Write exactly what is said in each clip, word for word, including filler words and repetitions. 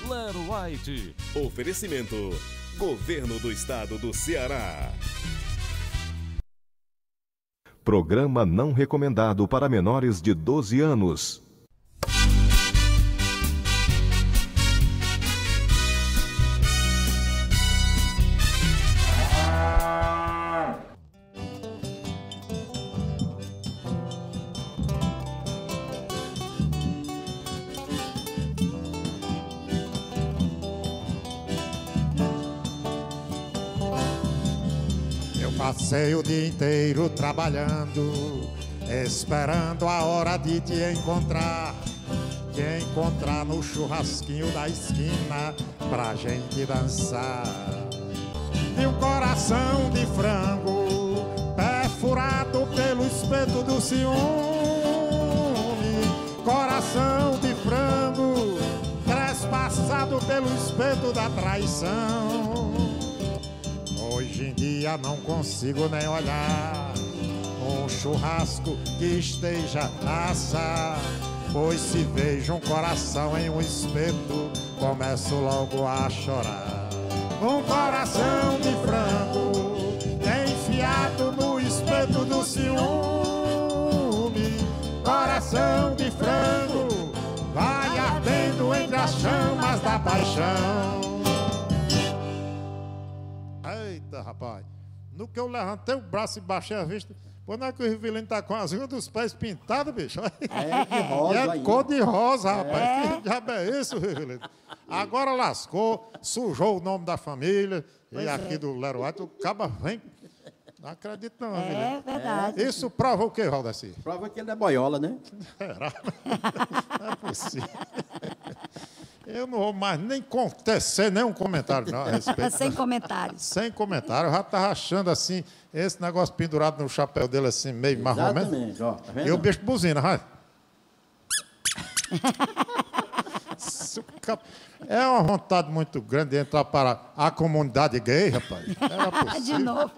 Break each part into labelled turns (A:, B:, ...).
A: Lero White.
B: Oferecimento: Governo do Estado do Ceará.
C: Programa não recomendado para menores de doze anos.
D: Passei o dia inteiro trabalhando, esperando a hora de te encontrar. Te encontrar no churrasquinho da esquina pra gente dançar. E um coração de frango perfurado pelo espeto do ciúme. Coração de frango trespassado pelo espeto da traição. Hoje em dia não consigo nem olhar um churrasco que esteja a assar, pois se vejo um coração em um espeto, começo logo a chorar. Um coração de frango enfiado no espeto do ciúme. Coração de frango vai ardendo entre as chamas da paixão. Eita, rapaz, no que eu levantei o braço e baixei a vista, quando é que o Rivelino tá com as unhas dos pés pintadas, bicho?
E: É de rosa.
D: É
E: aí.
D: cor de rosa, rapaz.
E: É.
D: Que diabo é isso, Rivelino? Agora lascou, sujou o nome da família.
E: Pois
D: e aqui
E: é.
D: do Lero White, o caba vem. Não acredito não,
E: É
D: Rivelino.
E: verdade.
D: Isso prova o quê, Valdeci?
E: Prova que ele é boiola, né?
D: Será? Não é possível. Eu não vou mais nem tecer nenhum comentário, não, a respeito.
F: Sem comentários.
D: Sem comentário. Eu já estava achando assim, esse negócio pendurado no chapéu dele, assim, meio marromeno.
E: Exatamente, ó. Tá vendo?
D: E o bicho buzina, vai. É uma vontade muito grande de entrar para a comunidade gay, rapaz. Era possível.
F: De novo.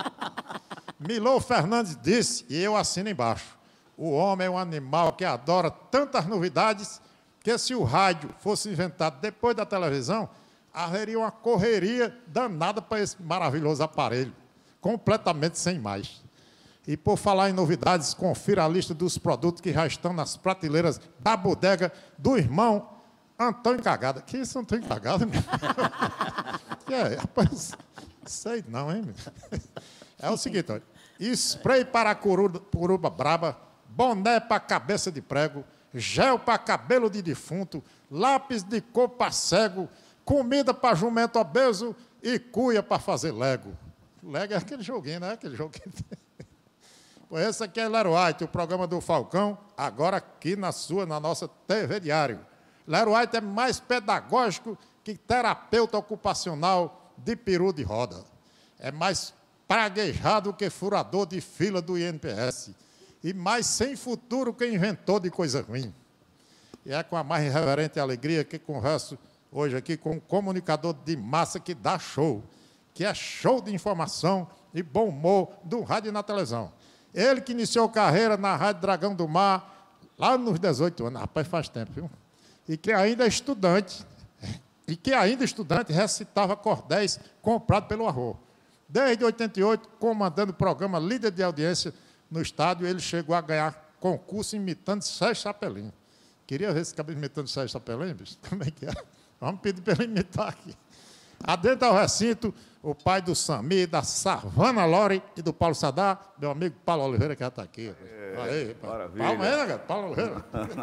D: Milô Fernandes disse, e eu assino embaixo, o homem é um animal que adora tantas novidades que se o rádio fosse inventado depois da televisão, haveria uma correria danada para esse maravilhoso aparelho, completamente sem mais. E por falar em novidades, confira a lista dos produtos que já estão nas prateleiras da bodega do irmão Antônio Cagada. Que isso, Antônio Cagada, meu? Que é, rapaz, sei não, hein, meu? É o seguinte, olha, spray para a coruba, coruba braba, boné para cabeça de prego, gel para cabelo de defunto, lápis de cor para cego, comida para jumento obeso e cuia para fazer Lego. Lego é aquele joguinho, né? Aquele joguinho. Pois esse aqui é Lero White, o programa do Falcão, agora aqui na sua, na nossa T V Diário. Lero White é mais pedagógico que terapeuta ocupacional de peru de roda. É mais praguejado que furador de fila do I N P S. E mais sem futuro que inventor de coisa ruim. E é com a mais irreverente alegria que converso hoje aqui com um comunicador de massa que dá show, que é show de informação e bom humor do rádio e na televisão. Ele que iniciou carreira na Rádio Dragão do Mar, lá nos dezoito anos, rapaz, faz tempo, viu? E que ainda é estudante, e que ainda estudante recitava cordéis comprado pelo avô. Desde oitenta e oito, comandando o programa Líder de Audiência no estádio, ele chegou a ganhar concurso imitando Sérgio Chapelin. Queria ver esse cabelo imitando Sérgio Chapelin, bicho? Como é que é? Vamos pedir para ele imitar aqui. Adentro ao recinto, o pai do Sami, da Savana Lore e do Paulo Sadá, meu amigo Paulo Oliveira, que já está aqui.
G: É,
D: aí,
G: maravilha.
D: Paulo, aí, né, cara? Paulo Oliveira.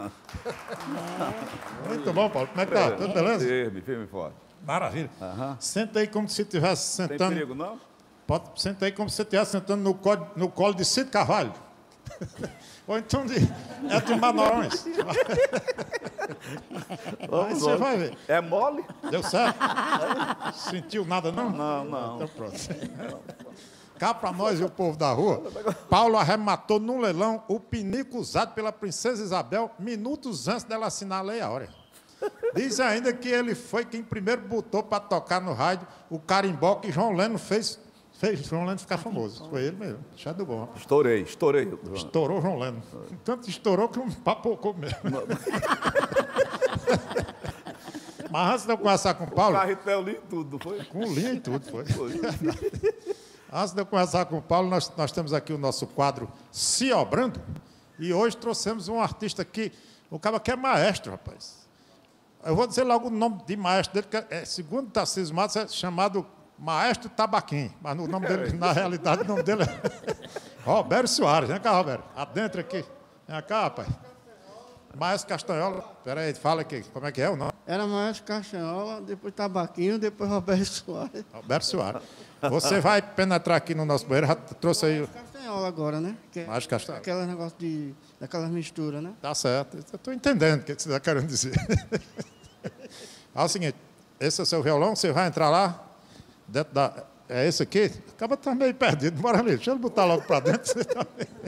D: Muito bom, Paulo. Como é que tá? Tudo beleza?
G: Firme, firme e forte.
D: Maravilha.
G: Aham.
D: Senta aí como se estivesse
G: Tem
D: sentando...
G: perigo, não?
D: Pode, senta aí como se você estivesse sentando no colo, no colo de Cid Carvalho. Ou então de Edson Manorões. Aí você
G: vamos.
D: vai ver.
G: É mole?
D: Deu certo? Sentiu nada, não?
G: Não, não.
D: Então pronto. Cá para nós e o povo da rua, Paulo arrematou num leilão o pinico usado pela princesa Isabel minutos antes dela assinar a Lei Áurea. Diz ainda que ele foi quem primeiro botou para tocar no rádio o carimbó que João Leno fez, fez João Leno ficar famoso. Foi ele mesmo, já do bom.
G: Estourei, estourei.
D: Estourou João Leno. Tanto estourou que não papocou mesmo. Mas antes de eu conversar com o Paulo,
G: Carretel li tudo, não foi?
D: com linha e tudo, foi. Antes de eu conversar com o Paulo, nós, nós temos aqui o nosso quadro Se Obrando. E hoje trouxemos um artista aqui, o cara que é maestro, rapaz. Eu vou dizer logo o nome de maestro dele, que é, é, segundo Tarcísio Matos, é chamado Maestro Tabaquim. Mas o nome dele, na realidade, o nome dele é Roberto Soares. Vem cá, Roberto. Adentra aqui. Vem cá, rapaz. Maestro Castanhola. Espera aí, fala aqui. Como é que é o nome?
A: Era Maestro Castanhola, depois Tabaquinho, depois Roberto Soares.
D: Roberto Soares. Você vai penetrar aqui no nosso banheiro, já trouxe aí o...
A: Castanhola agora, né? Que é
D: Maestro Castanhola.
A: aquele negócio de... daquelas misturas, né?
D: Tá certo. Eu estou entendendo o que você está querendo dizer. É o seguinte, esse é o seu violão, você vai entrar lá, dentro da... É esse aqui? Acaba tá meio perdido. Bora ali, deixa eu botar logo para dentro. Você tá...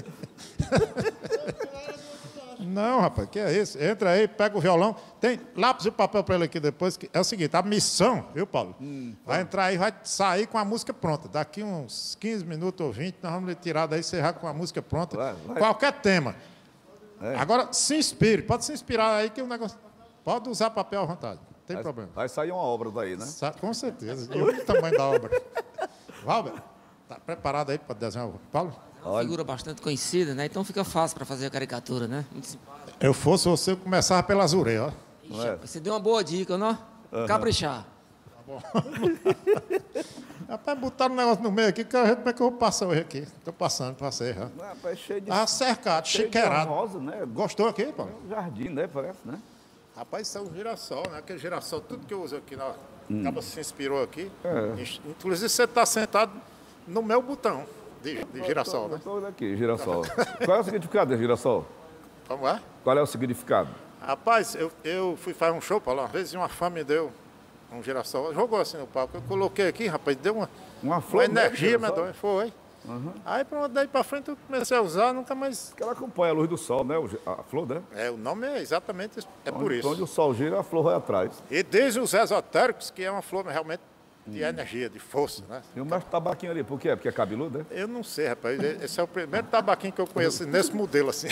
D: Não, rapaz, que é isso? Entra aí, pega o violão. Tem lápis e papel para ele aqui depois. Que é o seguinte, a missão, viu, Paulo? Hum, vai entrar aí, vai sair com a música pronta. Daqui uns quinze minutos ou vinte, nós vamos lhe tirar daí, você já com a música pronta. Vai, vai. Qualquer tema. É. Agora, se inspire. Pode se inspirar aí que o negócio... Pode usar papel à vontade. Não tem
G: vai,
D: problema.
G: Vai sair uma obra daí, né?
D: Sa com certeza. E olha o tamanho da obra. Valber, tá preparado aí para desenhar o Paulo?
F: É uma figura bastante conhecida, né? Então fica fácil para fazer a caricatura, né? Muito simpático.
D: Eu fosse você, eu começava pelas orelhas, ó.
F: Ixi, é? Você deu uma boa dica, não? Uhum. Caprichar.
D: Tá bom. Rapaz, botaram um negócio no meio aqui, que eu ver como é que eu vou passar hoje aqui. Estou passando, passei já.
G: Não, rapaz, cheio de...
D: Ah, cercado, chiqueirado.
G: Rosa, né?
D: Gostou aqui, Paulo?
G: É um jardim, né? Parece, né?
D: Rapaz, isso é um girassol, né? Aquele girassol, tudo que eu uso aqui, na... hum. Acaba se inspirou aqui. É. Inclusive, você está sentado no meu botão de, de girassol, né?
G: Estou aqui, girassol. Qual é o significado de girassol?
D: Como é?
G: Qual é o significado?
D: Rapaz, eu, eu fui fazer um show, Paulo, uma vez, e uma fã me deu um girassol. Jogou assim no palco. Eu coloquei aqui, rapaz, deu uma,
G: uma, flor,
D: uma energia medonha. Foi. Uhum. Aí, pronto, daí pra frente eu comecei a usar, nunca mais...
G: Porque ela acompanha a luz do sol, né? A flor, né?
D: É, o nome é exatamente isso. É
G: onde,
D: por isso.
G: Onde o sol gira, a flor vai atrás.
D: E desde os esotéricos, que é uma flor realmente de hum. energia, de força, né?
G: E o mestre tabaquinho ali, por quê? Porque é cabeludo, né?
D: Eu não sei, rapaz. Esse é o primeiro tabaquinho que eu conheço nesse modelo, assim.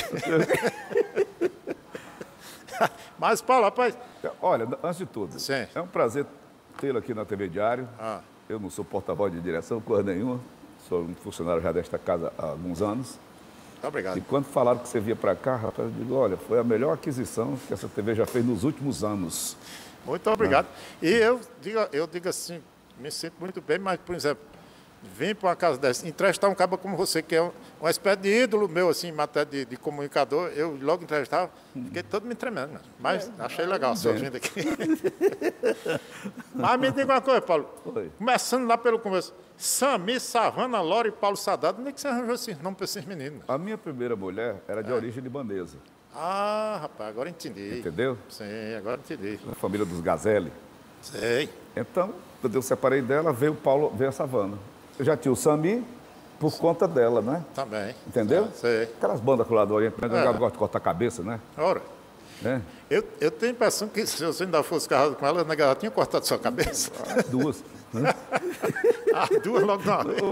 D: Mas, Paulo, rapaz...
G: Olha, antes de tudo,
D: Sim.
G: é um prazer tê-lo aqui na T V Diário. Ah. Eu não sou porta-voz de direção, coisa nenhuma. Sou um funcionário já desta casa há alguns anos.
D: Muito obrigado.
G: E quando falaram que você vinha para cá, rapaz, eu digo, olha, foi a melhor aquisição que essa T V já fez nos últimos anos.
D: Muito obrigado. Ah. E eu digo, eu digo assim, me sinto muito bem, mas, por exemplo, vim para uma casa dessa, entrevistar um cara como você, que é uma espécie de ídolo meu, assim, em matéria de, de comunicador, eu logo entrevistava, fiquei todo me tremendo, mas é, achei legal a sua vinda aqui. Mas me diga uma coisa, Paulo, Oi. Começando lá pelo começo, Sami, Savana, Lora e Paulo Sadado, onde é que você arranjou esse nome para esses meninos?
G: A minha primeira mulher era de é. origem libanesa.
D: Ah, rapaz, agora entendi.
G: Entendeu?
D: Sim, agora entendi.
G: A família dos Gazelli.
D: Sei.
G: Então, quando eu separei dela, veio o Paulo, veio a Savana. Eu já tinha o Sami por conta dela, né?
D: Também.
G: Entendeu?
D: Ah, sei.
G: Aquelas bandas lá do Oriente, mas é. eu gosto de cortar a cabeça, né?
D: Ora.
G: É.
D: Eu, eu tenho a impressão que se você ainda fosse casado com ela, ela tinha cortado sua cabeça.
G: As duas. Né?
D: As duas logo na vez.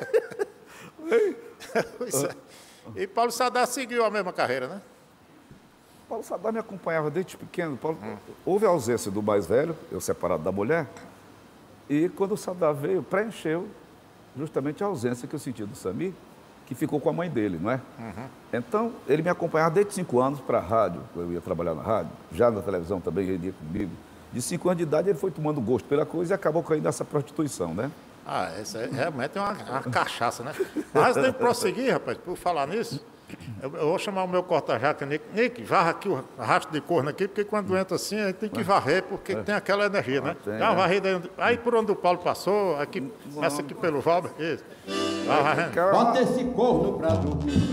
D: Pois é. E Paulo Sadar seguiu a mesma carreira, né?
G: Paulo Sadar me acompanhava desde pequeno. Paulo... Hum. Houve a ausência do mais velho, eu separado da mulher, e quando o Sadar veio, preencheu justamente a ausência que eu senti do Sami, que ficou com a mãe dele, não é? Uhum. Então, ele me acompanhava desde cinco anos para a rádio, eu ia trabalhar na rádio, já na televisão também ele ia comigo. De cinco anos de idade, ele foi tomando gosto pela coisa e acabou caindo nessa prostituição, né?
D: Ah, isso é, realmente é uma, uma cachaça, né? Mas tem que prosseguir, rapaz, por falar nisso, eu, eu vou chamar o meu corta-jaca, Nick. Nick, varra aqui o rastro de corno aqui, porque quando entra assim, a gente tem que varrer, porque é. tem aquela energia, né? Tem, Dá uma varrida aí, aí por onde o Paulo passou, aqui, começa aqui pelo Valber, isso. Vai varrendo.
E: Bota esse corno pra dormir.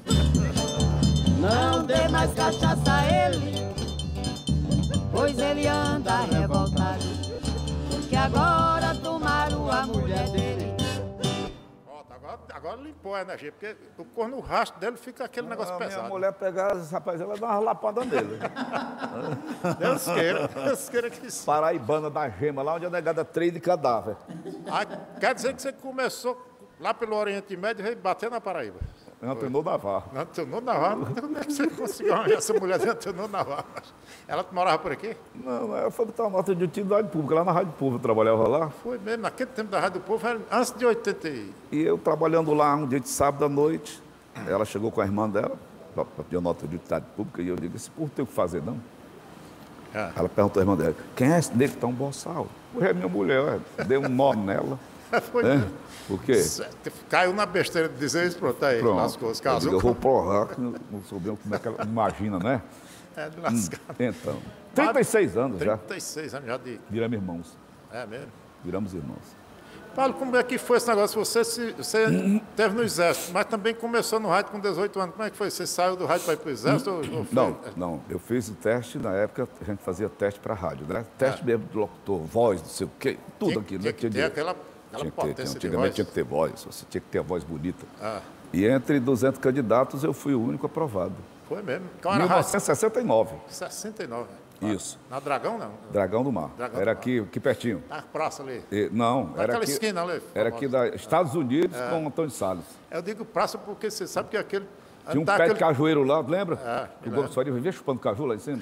H: Não dê mais cachaça a ele, pois ele anda revoltado, porque agora tomaram a mulher dele.
D: Pronto, agora, agora limpou a energia, porque o corno, o rastro dele fica aquele
G: Não,
D: negócio
G: a
D: pesado.
G: Minha mulher pegar, rapaz, ela dá uma lapada nele.
D: Deus queira, Deus queira que sim.
G: Paraibana da Gema, lá onde a negada treina de cadáver.
D: Ah, quer dizer que você começou lá pelo Oriente Médio e veio bater na Paraíba.
G: Antenor Navarro.
D: Antenor Navarro? Como é que você conseguiu arranjar essa mulher de Antenor Navarro? Ela morava por aqui?
G: Não, eu fui botar uma nota de utilidade pública, lá na Rádio Povo, eu trabalhava lá.
D: Foi mesmo, naquele tempo da Rádio Povo, era antes de oitenta e...
G: E eu trabalhando lá um dia de sábado à noite, ela chegou com a irmã dela, para pedir nota de utilidade pública, e eu digo, esse povo tem o que fazer, não? É. Ela perguntou à irmã dela, quem é esse dele que tá um boçal? É minha mulher, deu um nó nela.
D: Foi
G: é? Por quê?
D: Caiu na besteira de dizer isso, pronto, aí,
G: pronto.
D: lascou os casos.
G: Eu vou provar, que não soubemos como é que ela imagina, né?
D: É, de lascar.
G: Hum, então, trinta e seis anos já.
D: trinta e seis anos já de...
G: Viramos irmãos.
D: É mesmo?
G: Viramos irmãos.
D: Paulo, como é que foi esse negócio? Você, se, você teve no Exército, mas também começou no rádio com dezoito anos. Como é que foi? Você saiu do rádio para ir para o Exército? Ou, ou
G: não, não. Eu fiz o teste, na época, a gente fazia teste para rádio, né? Teste é. mesmo de locutor, voz, não sei o quê, tudo
D: tinha,
G: aquilo.
D: Tinha
G: né?
D: que ter aquela, aquela
G: tinha
D: potência
G: ter, tinha,
D: de
G: antigamente
D: voz.
G: tinha que ter voz, você tinha que ter a voz bonita.
D: Ah.
G: E entre duzentos candidatos, eu fui o único aprovado.
D: Foi mesmo?
G: Em mil novecentos e sessenta e nove.
D: sessenta e nove.
G: Isso.
D: Na Dragão, não?
G: Dragão do Mar.
D: Dragão
G: era
D: do Mar.
G: aqui, aqui pertinho.
D: Na praça ali?
G: E, não,
D: Naquela
G: era aqui,
D: esquina ali.
G: era aqui da Estados Unidos é. com Antônio Salles.
D: Eu digo praça porque você sabe que aquele...
G: Tinha um pé
D: aquele...
G: de cajueiro lá, lembra?
D: É,
G: o Gorossoria vivia chupando caju lá em cima.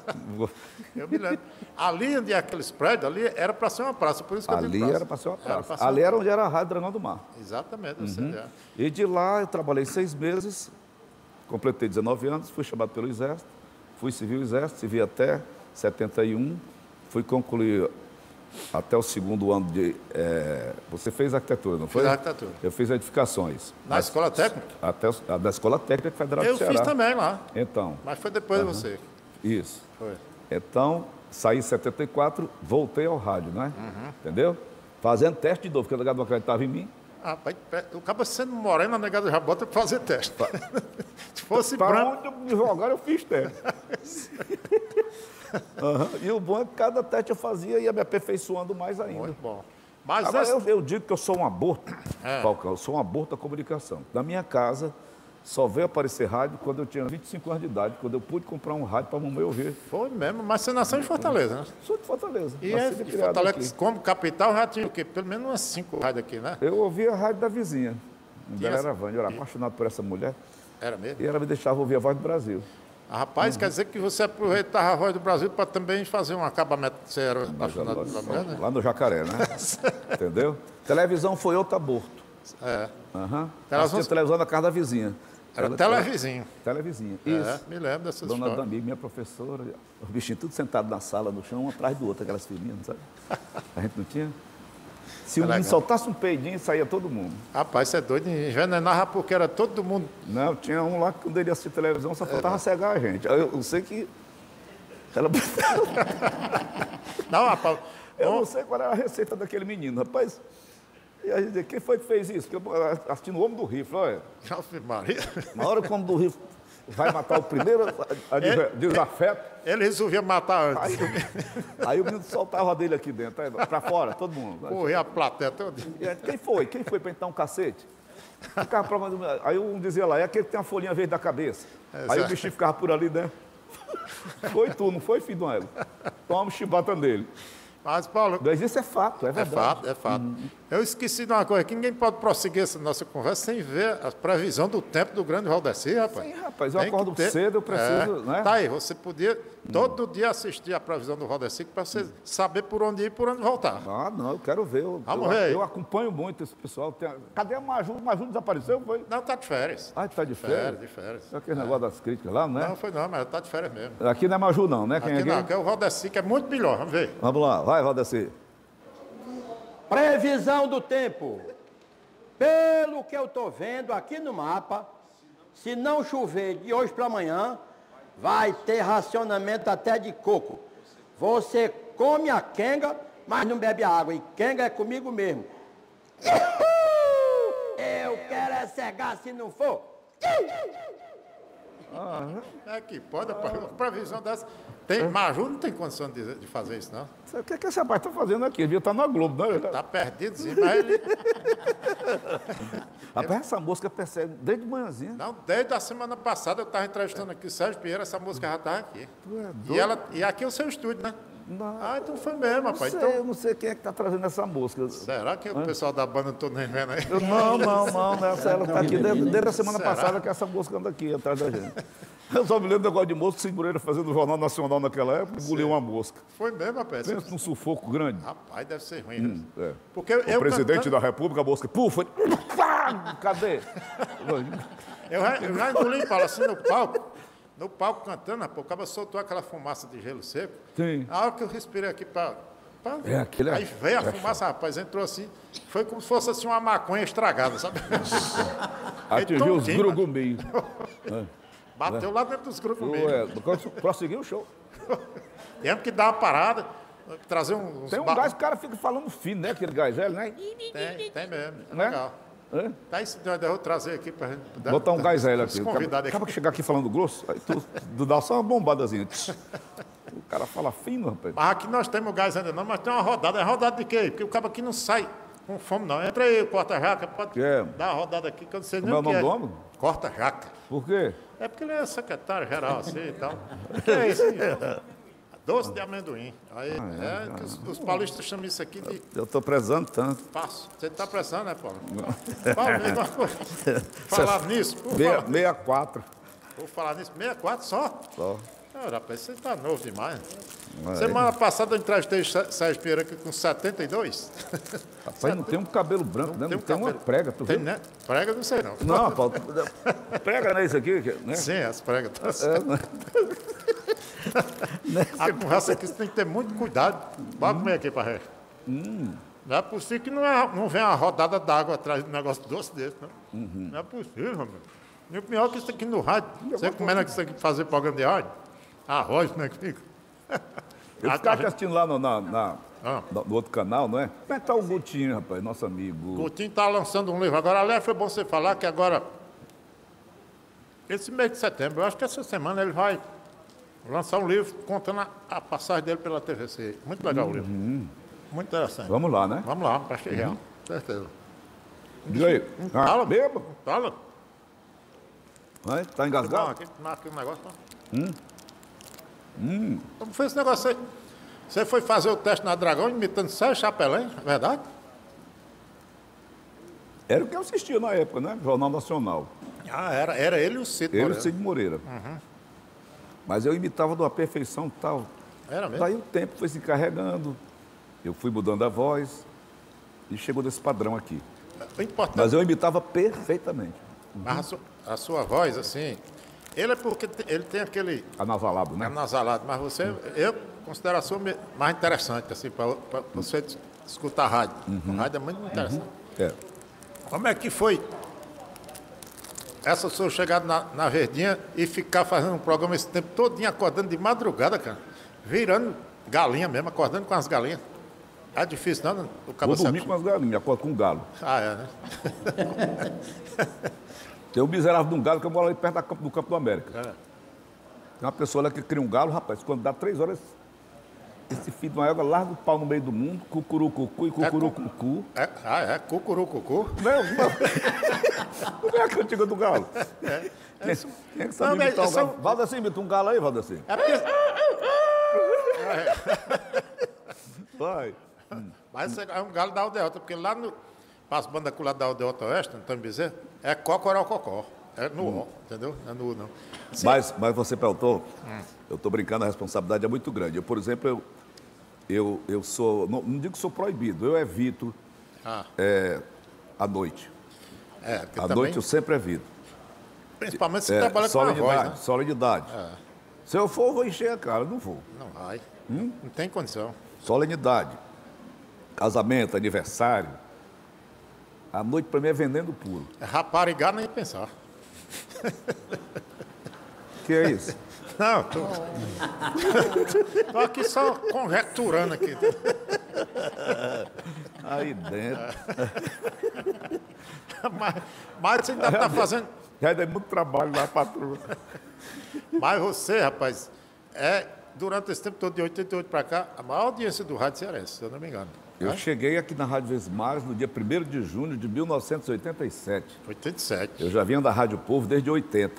D: Eu me lembro. Ali onde é aqueles prédios, ali era para ser uma praça, por isso que
G: ali
D: eu digo praça.
G: era para ser uma praça.
D: Era
G: ali era onde era a Rádio Dragão do Mar.
D: Exatamente.
G: Uhum.
D: Sei, é.
G: E de lá eu trabalhei seis meses, completei dezenove anos, fui chamado pelo Exército, fui civil Exército, servi até setenta e um, fui concluir até o segundo ano de... É, você fez arquitetura, não foi?
D: Fiz arquitetura.
G: Eu fiz edificações.
D: Na
G: mas,
D: Escola Técnica?
G: Até a da Escola Técnica Federal
D: eu
G: do Ceará.
D: Eu fiz também lá.
G: Então.
D: Mas foi depois
G: uhum.
D: de você.
G: Isso.
D: Foi.
G: Então, saí em setenta e quatro, voltei ao rádio, né?
D: Uhum.
G: Entendeu? Fazendo teste de novo, porque o delegado não acreditava em mim.
D: Ah, pai, o acaba sendo moreno, a negada já bota para fazer teste. Se fosse
G: pra
D: branco...
G: onde me jogaram, eu fiz teste. Uhum. E o bom é que cada teste eu fazia e ia me aperfeiçoando mais ainda.
D: Muito bom. Mas
G: Agora,
D: esse...
G: eu, eu digo que eu sou um aborto,
D: é.
G: Falcão, eu sou um aborto da comunicação. Na minha casa, só veio aparecer rádio quando eu tinha vinte e cinco anos de idade, quando eu pude comprar um rádio para a mamãe ouvir.
D: Foi mesmo, mas você nasceu em Fortaleza, né?
G: Sou de Fortaleza.
D: E é, de Fortaleza, aqui. Como capital, já tinha o quê? Pelo menos umas cinco rádios aqui, né?
G: Eu ouvia a rádio da vizinha.
D: Tinha...
G: Ela era Vânia, eu era apaixonado por essa mulher.
D: Era mesmo?
G: E ela me deixava ouvir a voz do Brasil.
D: Ah, rapaz, uhum. quer dizer que você aproveitava a voz do Brasil para também fazer um acabamento. Você era apaixonado pela mulher, né?
G: Lá no Jacaré, né? Entendeu? Televisão foi outro aborto.
D: É.
G: Uhum.
D: Televisão...
G: Tinha televisão na casa da vizinha.
D: Era
G: Ela,
D: televizinho.
G: Televizinha,
D: é,
G: isso.
D: Me lembro dessas
G: Dona
D: histórias.
G: Dami, minha professora, os bichinhos tudo sentados na sala, no chão, um atrás do outro, aquelas filhinhas, sabe? A gente não tinha. Se um menino soltasse um peidinho, saía todo mundo.
D: Rapaz, você é doido, envenenava porque era todo mundo.
G: Não, tinha um lá que quando ele ia assistir televisão, só faltava é, cegar a gente. Eu, eu sei que... Ela... não, rapaz... Eu não sei qual era a receita daquele menino, rapaz... E a gente diz, quem foi que fez isso? Porque eu assistindo o Homem do Rifle, olha.
D: Maria.
G: Na hora que o Homem do Rifle vai matar o primeiro a, a ele, desafeto.
D: Ele resolvia matar antes.
G: Aí, aí o menino soltava dele aqui dentro, aí, pra fora, todo mundo.
D: Corria a plateia toda.
G: Quem foi? Quem foi para entrar um cacete? Ficava provando, aí um dizia lá, é aquele que tem a folhinha verde da cabeça. É, aí certo. O bichinho ficava por ali dentro. Foi tu, não foi, filho do ego? Toma chibata nele.
D: Mas, Paulo...
G: Mas isso é fato, é verdade.
D: É fato, é fato. Uhum. Eu esqueci de uma coisa, que ninguém pode prosseguir essa nossa conversa sem ver a previsão do tempo do grande Valdeci, rapaz.
G: Sim, rapaz, eu Tem acordo cedo, eu preciso...
D: É.
G: Né?
D: Tá aí, você podia todo dia assistir a previsão do Valdeci para você saber por onde ir e por onde voltar.
G: Ah, não, eu quero ver. Eu,
D: Vamos
G: eu,
D: ver.
G: Eu acompanho muito esse pessoal. Tem... Cadê a Maju? A Maju desapareceu, foi?
D: Não, tá de férias.
G: Ah, tá de férias?
D: férias de férias.
G: É aquele é. negócio das críticas lá, não é?
D: Não, foi não, mas tá de férias mesmo.
G: Aqui não é Maju não, né? Quem
D: aqui
G: é
D: não,
G: quem?
D: aqui é o Valdeci, que é muito melhor, vamos ver.
G: Vamos lá, vai, Valdeci.
E: Previsão do tempo. Pelo que eu estou vendo aqui no mapa, se não chover de hoje para amanhã, vai ter racionamento até de coco. Você come a quenga, mas não bebe água. E quenga é comigo mesmo. Eu quero é cegar se não for.
D: Ah, é que pode, a previsão dessa. Tem, Maju não tem condição de, de fazer isso, não.
G: O que, é que esse rapaz está fazendo aqui? Ele devia estar na Globo, né?
D: Está perdido, sim, mas ele...
G: Rapaz, essa música persegue desde manhãzinha.
D: Não, desde a semana passada eu estava entrevistando aqui o Sérgio Pinheiro, essa música já estava aqui.
G: Tu é doido.
D: E, ela, e aqui é o seu estúdio, né?
G: Não,
D: Ah, então foi mesmo,
G: não
D: rapaz.
G: sei,
D: Então,
G: eu não sei quem é que está trazendo essa música.
D: será que o pessoal da banda não tô nem vendo aí?
G: Eu, não, não, não, não, essa ela está aqui desde, desde a semana
D: Será?
G: passada que essa música anda aqui atrás da gente. Eu só me lembro do negócio de mosca, Cid Moreira fazendo o Jornal Nacional naquela época, engoliu uma mosca.
D: Foi mesmo, rapaz.
G: Pensa num sufoco grande.
D: Rapaz, deve ser ruim, né?
G: É.
D: Porque
G: O
D: eu
G: presidente
D: cantando-
G: da República, a mosca, puf, foi... Pá! Cadê?
D: Eu já, eu já engoli, Paulo, assim no palco. No palco cantando, rapaz, o cara soltou aquela fumaça de gelo seco.
G: Sim.
D: A hora que eu respirei aqui para.
G: É, aquele é-
D: Aí veio a fumaça, rapaz, entrou assim. Foi como se fosse assim uma maconha estragada, sabe?
G: Atingiu os
D: tontinho,
G: grugumbi.
D: Bateu lá dentro dos grupos mesmo.
G: Ué, prosseguiu o show.
D: Temos que dar uma parada, trazer uns.
G: Tem um
D: ba-
G: gás que o cara fica falando fino, né? Aquele gás velho, né?
D: Tem, tem mesmo. É
G: Né?
D: legal.
G: É?
D: Tá aí, eu vou trazer aqui para gente. dar-
G: Botar um gás velho
D: os
G: aqui.
D: convidados aqui.
G: Acaba que chegar aqui falando grosso, aí tu, tu dá só uma bombadazinha. O cara fala fino, rapaz.
D: Mas aqui nós temos gás ainda não, mas tem uma rodada. É rodada de quê? Porque o cara aqui não sai com fome, não. Entra aí, corta-jaca, pode
G: É.
D: dar uma rodada aqui, que eu não sei nem
G: Como é
D: o
G: o
D: que
G: nome
D: é.
G: do homem?
D: Corta-jaca.
G: Por quê?
D: É porque ele é secretário-geral assim e tal. O que é isso? aí? Doce de amendoim. Aí,
G: Ah,
D: é, que os, os paulistas chamam isso aqui de
G: Eu tô prezando tanto.
D: passo. Você está pressando, né, Paulo? Paulo, me diga uma coisa. Falar nisso, por
G: Meia-
D: falar,
G: meia quatro.
D: por falar nisso, sessenta e quatro só?
G: Só.
D: Ah, rapaz, você está novo demais.
G: Aí.
D: Semana passada eu entrevistei o Sé- Sérgio Pinheiro aqui com setenta e dois.
G: Rapaz, não tem um cabelo branco, né? Não
D: um
G: tem uma
D: cabelo-
G: prega, tu
D: Tem,
G: viu?
D: né? Prega, não sei não.
G: Não, Paulo. Prega, né, isso aqui, né?
D: Sim, as pregas. Tá
G: É,
D: certo.
G: né?
D: A conversa aqui você tem que ter muito cuidado. Bora comer aqui para resto.
G: Hum.
D: Não é possível que não, é, não venha uma rodada d'água atrás de um negócio doce desse, não.
G: Uhum.
D: Não é possível, meu. E o pior é que isso aqui no rádio, você comendo aqui isso aqui pra fazer programa de rádio, arroz, né, que fica.
G: Eu
D: Ah,
G: ficava
D: tá.
G: assistindo lá no, na, na-
D: Ah.
G: no- no outro canal, não é? Como é que tá o Gutinho, rapaz, nosso amigo?
D: Coutinho está lançando um livro agora. Aliás, foi bom você falar que agora, esse mês de setembro, eu acho que essa semana ele vai lançar um livro contando a, a passagem dele pela T V C. Muito legal o livro. Muito interessante.
G: Uhum. Vamos lá, né?
D: Vamos lá, para chegar. Certeza.
G: Diga aí. Ah,
D: Fala,
G: beba.
D: Fala.
G: Vai, tá
D: Não,
G: engasgado?
D: aqui, não, aqui o negócio não. Como foi esse negócio aí? Você foi fazer o teste na Dragão imitando Sérgio Chapelin, é verdade?
G: Era o que eu assistia na época, né? Jornal Nacional.
D: Ah, era, era ele e o Cid
G: Ele e o
D: Moreira.
G: Cid Moreira. Mas eu imitava de uma perfeição tal.
D: Era mesmo?
G: Daí o tempo foi se carregando, eu fui mudando a voz e chegou desse padrão aqui.
D: O importante,
G: Mas eu imitava perfeitamente.
D: mas a, sua, a sua voz, assim, ele é porque te- ele tem aquele
G: Anasalado, né?
D: anasalado, mas você, eu considero a sua me- mais interessante, assim, para você es- escutar rádio. O rádio é muito interessante.
G: É.
D: Como é que foi essa sua chegada na, na Verdinha e ficar fazendo um programa esse tempo todinho, acordando de madrugada, cara? Virando galinha mesmo, acordando com as galinhas. É difícil, não? O cabo
G: Vou
D: se
G: dormir com as galinhas, acordo com um galo.
D: Ah, é, né?
G: Tem um miserável de um galo que eu moro ali perto da campo- do Campo do América.
D: É.
G: Tem uma pessoa lá que cria um galo, rapaz, quando dá três horas, esse filho de uma égua larga o pau no meio do mundo, cucurucucu e cucurucucu.
D: É, ah, é? Cucurucucu?
G: Não, não. Como é a cantiga do galo? Quem, quem é que sabe
D: Não, mas
G: imitar o
D: são-
G: galo? Valdecir, imita um galo aí, Valdecir.
D: É porque...
G: Vai.
D: Mas esse é um galo da Aldeota, porque lá no... As bandas lá da Aldeota Oeste, no Antônio Bezerra, é cocorococó. É no O, entendeu? Não é no U, não. Sim.
G: Mas, mas você perguntou, eu estou brincando, a responsabilidade é muito grande. Eu, por exemplo, eu, eu, eu sou, não, não digo que sou proibido, eu evito
D: Ah,
G: é, à noite.
D: é, porque
G: À
D: também,
G: noite eu sempre evito.
D: principalmente se
G: É,
D: trabalha com a
G: solidariedade,
D: voz, né?
G: solidariedade. Se eu for, eu vou encher a cara, não vou.
D: Não vai. Não tem condição.
G: Solenidade, casamento, aniversário. A noite para mim é veneno puro.
D: É raparigar nem pensar.
G: Que é isso?
D: Não, tô... tô aqui só conjecturando aqui.
G: Aí dentro.
D: Mas, mas você ainda está fazendo...
G: Já deu muito trabalho lá, patroa.
D: Mas você, rapaz, é, durante esse tempo todo, de oitenta e oito para cá, a maior audiência do rádio cearense, se eu não me engano.
G: Eu
D: É?
G: cheguei aqui na Rádio Vesmares no dia primeiro de junho de mil novecentos e oitenta e sete.
D: oitenta e sete.
G: Eu já vinha da Rádio Povo desde oitenta.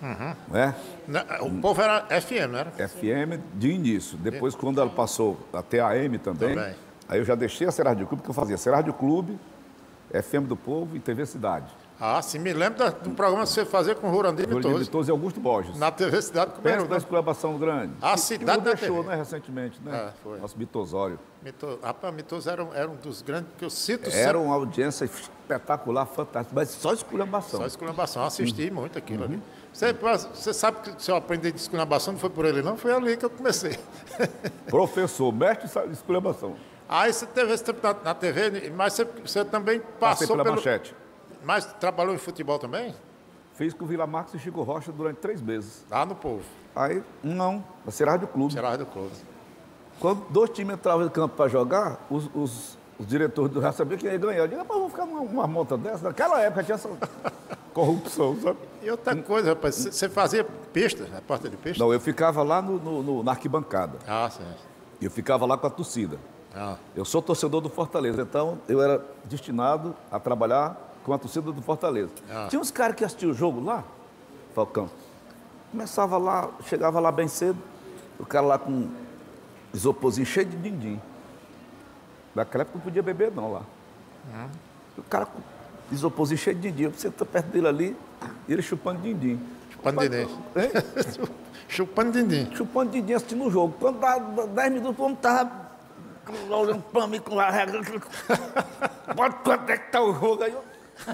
G: não é?
D: O povo era F M, não era?
G: F M de início. Depois, quando ela passou até a A M também,
D: Também.
G: aí eu já deixei a Serra do Clube, porque eu fazia Serra do Clube, F M do Povo e T V Cidade.
D: Ah, sim, me lembro da- do programa que você fazia com o Jurandir
G: Rodrigo
D: Vitoso.
G: Vitoso e Augusto Borges.
D: Na T V Cidade, como
G: Pensa
D: era?
G: da exclamação grande.
D: A
G: Que-
D: cidade
G: que
D: da
G: o deixou,
D: T V.
G: né, recentemente, né?
D: É, foi.
G: Nosso Bitosório.
D: Mitoso, rapaz, Mitoso era, um- era um dos grandes que eu cito
G: Era
D: sempre.
G: uma audiência espetacular, fantástica, mas só esculhambação.
D: Só esculhambação, eu assisti muito aquilo ali. Você, você sabe que se eu aprendi de esculhambação não foi por ele não, foi ali que eu comecei.
G: Professor, mestre de exclamação.
D: Aí você teve esse tempo na, na T V, mas você, você também
G: Passei
D: passou
G: pela
D: pelo...
G: manchete.
D: Mas trabalhou em futebol também?
G: Fiz com o Vila Marcos e Chico Rocha durante três meses.
D: Lá no Povo,
G: Aí, não, na Serra do Clube.
D: Gerard do Clube.
G: Quando dois times entravam no campo para jogar, os, os, os diretores do Real sabiam que ia ganhar. Eu digo, rapaz, vamos ficar numa, numa monta dessa. Naquela época tinha essa corrupção, sabe?
D: E outra coisa, rapaz, você você fazia pista, a porta de pista?
G: Não, eu ficava lá no, no- no- na arquibancada.
D: Ah, sim.
G: Eu ficava lá com a torcida.
D: Ah,
G: Eu sou torcedor do Fortaleza, então eu era destinado a trabalhar com a torcida do Fortaleza.
D: Ah.
G: Tinha uns caras que assistiam o jogo lá, Falcão. Começava lá, chegava lá bem cedo, o cara lá com isoporzinho cheio de din-din. Naquela época não podia beber não lá. O cara com isoporzinho cheio de din-din. Você está perto dele ali, e ele chupando din-din.
D: chupando dindim.
G: Hein?
D: Chupando dindim.
G: Chupando din-din assistindo o jogo. Quando dá dez minutos, o homem estava olhando para mim com a regra. Pode quanto é que está o jogo aí? Eu-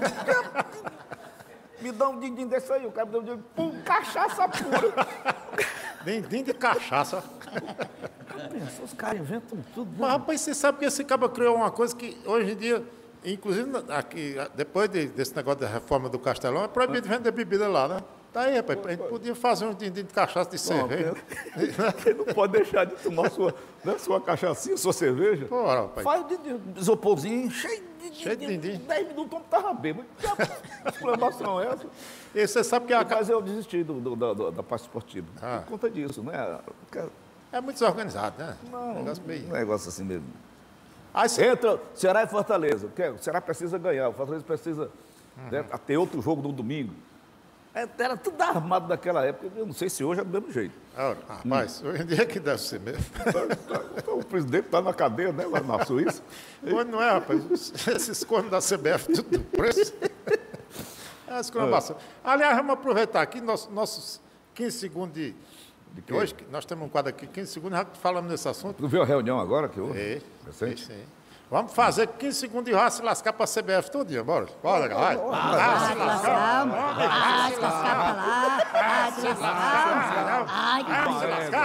G: Me dá um din-din desse aí. O cara me dá um din-din. Pum, cachaça pura.
D: Dindim de cachaça.
G: Pensa, os caras inventam tudo.
D: Mas, rapaz, você sabe que esse cabo criou uma coisa que hoje em dia, inclusive na- aqui, depois de- desse negócio da reforma do Castelão, é proibido vender bebida lá, né? Tá aí, rapaz. A gente podia fazer um dindim de cachaça de cerveja.
G: Você não pode deixar de tomar sua, né, sua cachaçinha, sua cerveja.
D: Pô, rapaz.
G: Faz de, de isoporzinho, cheio de
D: Cheio de din-din.
G: dez minutos, o homem estava bêbado. Que exclamação é essa?
D: E você sabe que a,
G: Mas eu desisti do, do- da, da- da parte esportiva.
D: Ah.
G: Por conta disso, né? Porque
D: é muito desorganizado, né?
G: Não,
D: Um negócio meio...
G: um negócio assim mesmo.
D: Aí você...
G: Entra Ceará e Fortaleza. O que é? O Ceará precisa ganhar, o Fortaleza precisa né, ter outro jogo no domingo. É, Era tudo armado naquela época. Eu não sei se hoje é do mesmo jeito.
D: Ah, rapaz, hoje em dia que deve ser mesmo.
G: O presidente está na cadeia, né, lá na Suíça.
D: Hoje não é, rapaz. Esses cornos da C B F, tudo do preço. É uma exclamação. Aliás, vamos aproveitar aqui nossos, nossos quinze segundos de... de
G: quê?
D: hoje, que nós temos um quadro aqui, quinze segundos, já falamos nesse assunto.
G: Tu viu a reunião agora que houve?
D: É,
G: Recente?
D: sim. Vamos fazer quinze segundos de raça se lascar para a C B F todo dia, bora? Bora, vai.
H: Vai se lascar, vai se lascar pra lá, vai se lascar. Ai, que
D: Vamos se lascar,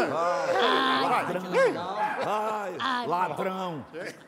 D: rapaz.
G: Ai, ladrão!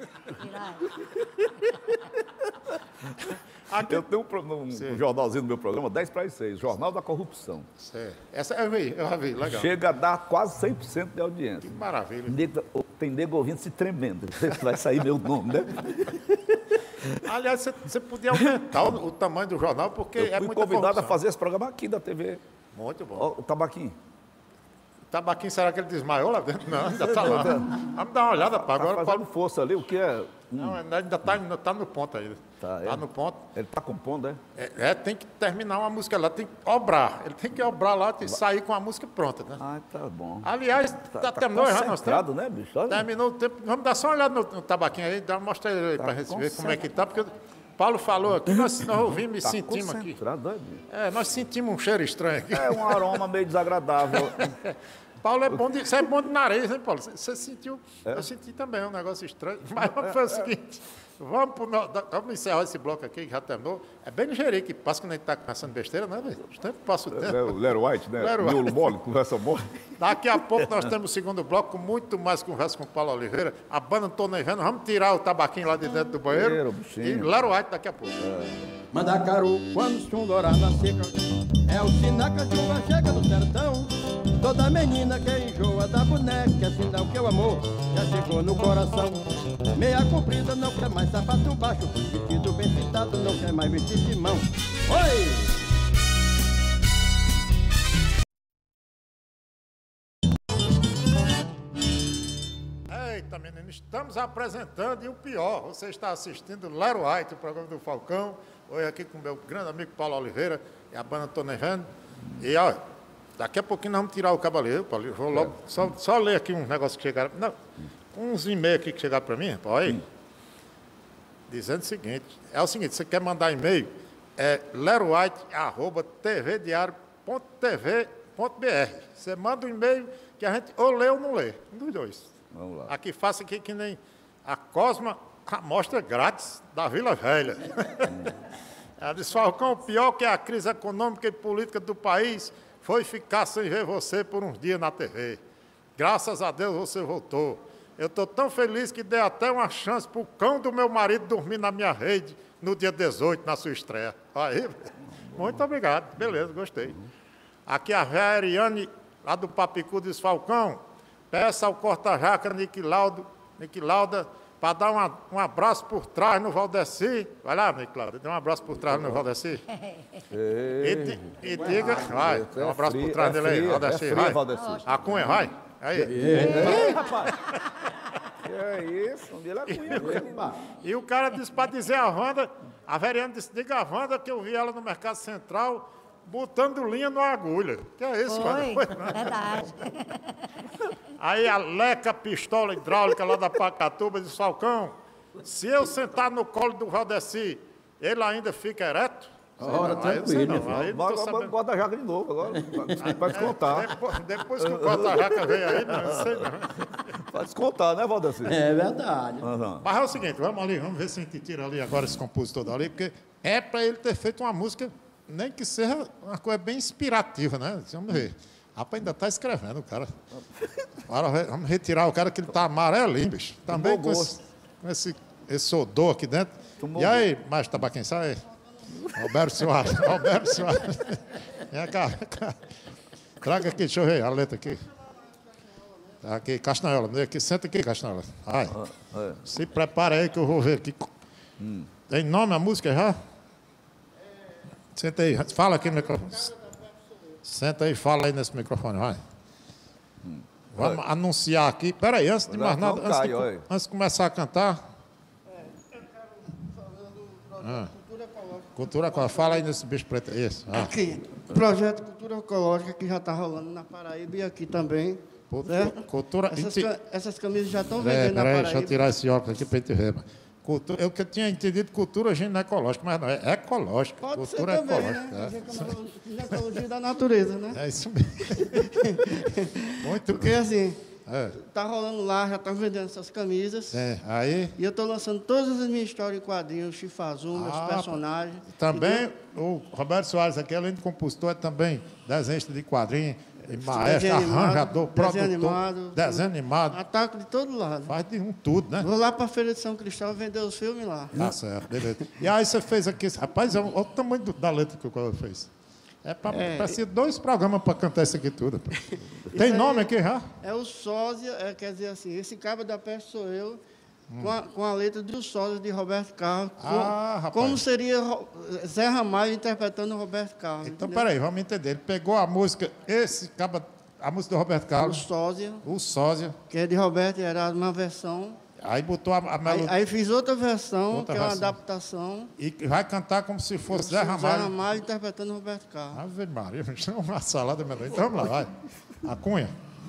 D: Aqui,
G: Eu tenho um, pro- um- um jornalzinho no meu programa, dez para as seis, Jornal da Corrupção.
D: é, essa eu vi, eu já vi, legal.
G: Chega a dar quase cem por cento de audiência.
D: Maravilha.
G: Nego- Tem nego ouvindo se tremendo. Vai sair meu nome, né?
D: Aliás, você, você podia aumentar o, o tamanho do jornal, porque
G: Eu
D: é
G: fui
D: muita
G: convidado a
D: corrupção.
G: fazer esse programa aqui da T V.
D: Muito bom.
G: Ó, o tabaquinho.
D: Tabaquinho, será que ele desmaiou lá dentro? Não, ainda está lá. Vamos dar uma olhada, pá.
G: Tá
D: Agora o
G: fazendo
D: Paulo...
G: força ali, o que é?
D: Não, ainda está ainda tá no ponto ainda.
G: Tá,
D: Está
G: é?
D: no ponto.
G: Ele tá compondo, é?
D: É, é, tem que terminar uma música lá, tem que obrar. Ele tem que obrar lá e sair com a música pronta, né?
G: Ah, tá bom.
D: Aliás,
G: Tá,
D: tá,
G: tá
D: terminou já nosso
G: concentrado,
D: tempo?
G: né, bicho? Olha.
D: Terminou o tempo. Vamos dar só uma olhada no, no tabaquinho aí, dá, mostra ele aí
G: Tá
D: para a gente ver como é que tá, porque o Paulo falou aqui, nós, nós ouvimos e
G: Tá
D: sentimos aqui.
G: concentrado, é, bicho?
D: É, nós sentimos um cheiro estranho aqui.
G: É um aroma meio desagradável.
D: Paulo é bom de, você é bom de nariz, hein, Paulo? Você, você sentiu? Eu senti também, é um negócio estranho. Mas vamos fazer o seguinte, vamos, pro, no- da- vamos encerrar esse bloco aqui, que já terminou. É bem ligeirinho, que passa quando a gente está conversando besteira, né, velho? O tempo passa o tempo.
G: É o Lero White, né?
D: Lero
G: Miolo
D: White.
G: mole, conversa mole.
D: Daqui a pouco nós temos o segundo bloco, com muito mais conversa com o Paulo Oliveira. A banda não estou nem vendo, vamos tirar o tabaquinho lá de dentro do banheiro.
G: Cheiro, bichinho.
D: E Lero White daqui a pouco.
E: Mandacaru, quando chumbora na seca, é o sinal que a chuva chega do sertão. Toda menina que enjoa da boneca, é sinal que o amor já chegou no coração. Meia comprida não quer mais sapato baixo, vestido bem fitado não quer mais vestir de mão. Oi!
D: Eita, menino, estamos apresentando e o pior, você está assistindo Lero White, o programa do Falcão. Hoje aqui com o meu grande amigo Paulo Oliveira e a banda Tô Nem Vendo. E, ó, daqui a pouquinho nós vamos tirar o cavaleiro, Paulo. Vou logo, só, só ler aqui um negócio que chegaram. Não, uns e-mails aqui que chegaram para mim, olha aí. Dizendo o seguinte, é o seguinte, você quer mandar e-mail, é leroyte arroba t v diário ponto t v ponto b r. Você manda um e-mail que a gente ou lê ou não lê, um dos dois.
G: Vamos lá.
D: Aqui faça aqui que nem a Cosma, a amostra grátis da Vila Velha. Ela disse, Falcão, o pior que a crise econômica e política do país foi ficar sem ver você por uns dias na T V. Graças a Deus você voltou. Eu estou tão feliz que dei até uma chance para o cão do meu marido dormir na minha rede no dia dezoito, na sua estreia. Aí, muito obrigado. Beleza, gostei. Aqui a Veriane, lá do Papicu, diz, Falcão, peça ao corta-jaca Niquilaudo, Niquilauda para dar uma, um abraço por trás no Valdeci. Vai lá, Niquilauda, dá um abraço por trás no Valdeci. E, di, e diga, vai, um abraço por trás dele aí, Valdeci, vai. A Cunha, vai. Aí.
G: Ei, rapaz! Que é isso? Onde ele é Cunha?
D: E o cara disse para dizer a Wanda, a Veriane disse, diga a Wanda que eu vi ela no Mercado Central botando linha numa agulha. Que é isso, Wanda?
H: Foi, verdade.
D: Aí a Leca Pistola Hidráulica lá da Pacatuba disse, Falcão, se eu sentar no colo do Valdeci, ele ainda fica ereto?
I: Ora, tranquilo.
G: Bota a jaca de novo agora. Pode descontar.
D: Depois, depois que o corta-jaca veio aí, não sei não.
G: Pode descontar, né, Valdeci?
I: É verdade.
G: Uhum.
D: Mas é o seguinte, vamos ali, vamos ver se a gente tira ali agora esse compositor dali, porque é para ele ter feito uma música, nem que seja uma coisa bem inspirativa, né? Vamos ver. Rapaz, ainda está escrevendo o cara. Agora, vamos retirar o cara que ele está amarelinho, bicho. Também com esse, com esse, esse odor aqui dentro. Tomou e aí, mais tabaquinho, sai? Roberto Soares, Roberto Soares. Vem cá, vem cá. Traga aqui, deixa eu ver a letra aqui. Tá aqui, Castanhola, vem aqui, senta aqui, Castanhola. Vai. Ah, é. Se prepara aí que eu vou ver aqui. Hum. Tem nome a música já? Senta aí, fala aqui no microfone. Senta aí e fala aí nesse microfone, vai. Hum. Vamos vai. anunciar aqui. Pera aí, antes de mais nada, antes, cai, de, antes de começar a cantar. É, eu quero fazer o projeto ah. Cultura Ecológica. Cultura Ecológica, fala aí nesse bicho preto. Isso. Ah.
A: Aqui, projeto Cultura Ecológica que já está rolando na Paraíba e aqui também. Certo?
D: Cultura...
A: Essas, essas camisas já estão vendendo é, na
D: Paraíba.
A: Deixa
D: eu tirar esse óculos aqui para a gente ver. Cultura, eu que tinha entendido cultura ginecológica, mas não, é ecológica.
A: Pode
D: cultura
A: ser também,
D: ecológica.
A: Né? É. Ginecologia da natureza, né?
D: É isso mesmo. Muito
A: Porque
D: bem.
A: assim,
D: é.
A: tá rolando lá, já estão vendendo essas camisas.
D: É, aí...
A: E eu estou lançando todas as minhas histórias em quadrinhos, Chifa Azul, meus ah, personagens.
D: Também, o Roberto Soares aqui, além de compositor, é também desenhista de quadrinhos. Maestro, arranjador, produtor, desenho animado, desenho animado.
A: Ataque de todo lado.
D: Faz de um tudo, né?
A: Vou lá para a Feira de São Cristóvão vender os filmes lá.
D: Tá certo, beleza. E aí você fez aqui, rapaz, olha o tamanho do, da letra que o Cláudio fez. É para é, ser dois programas para cantar isso aqui tudo. Tem nome aqui já?
A: É o sósia, é, quer dizer assim, esse cabo da peste sou eu, hum. com, a, com a letra do sósia de Roberto Carlos.
D: Ah,
A: com,
D: rapaz.
A: Como seria Zé Ramalho interpretando Roberto Carlos.
D: Então, entendeu? Peraí, vamos entender. Ele pegou a música, esse cabo, a música do Roberto Carlos.
A: O sósia.
D: O sósia.
A: Que é de Roberto Gerardo, uma versão.
D: Aí botou a, a melodia.
A: Aí, aí fiz outra versão, outra que versão. É uma adaptação.
D: E vai cantar como se fosse Zé Ramalho.
A: Zé Ramalho interpretando Roberto Carlos.
D: Ave Maria, isso é uma salada melhor. Então vamos lá, vai. A Cunha.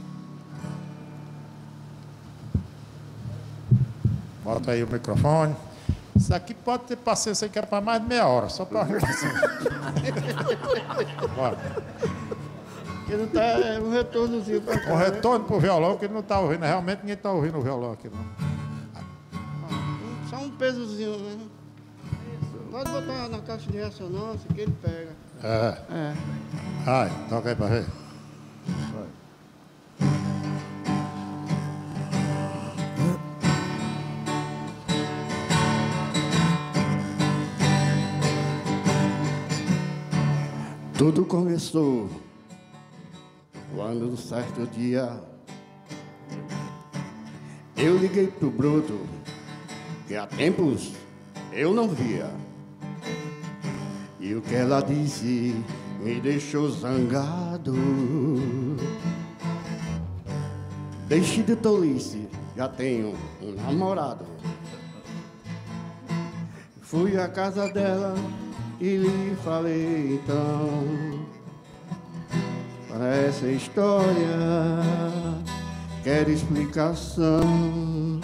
D: Bota aí o microfone. Isso aqui pode ter paciência que é para mais de meia hora, só para arrumação. Bora.
A: Que não tá, é um retornozinho para cá.
D: Um retorno para o violão, que ele não está ouvindo. Realmente ninguém está ouvindo o violão aqui, não.
A: Só um pesozinho, né? Pode botar na caixa de ressonância que ele pega.
D: É.
A: É.
D: Vai, toca aí para ver. Vai.
A: Tudo começou quando, um certo dia, eu liguei pro Bruto, que há tempos eu não via. E o que ela disse me deixou zangado. Deixe de tolice, já tenho um namorado. Fui à casa dela e lhe falei então para essa história quero explicação.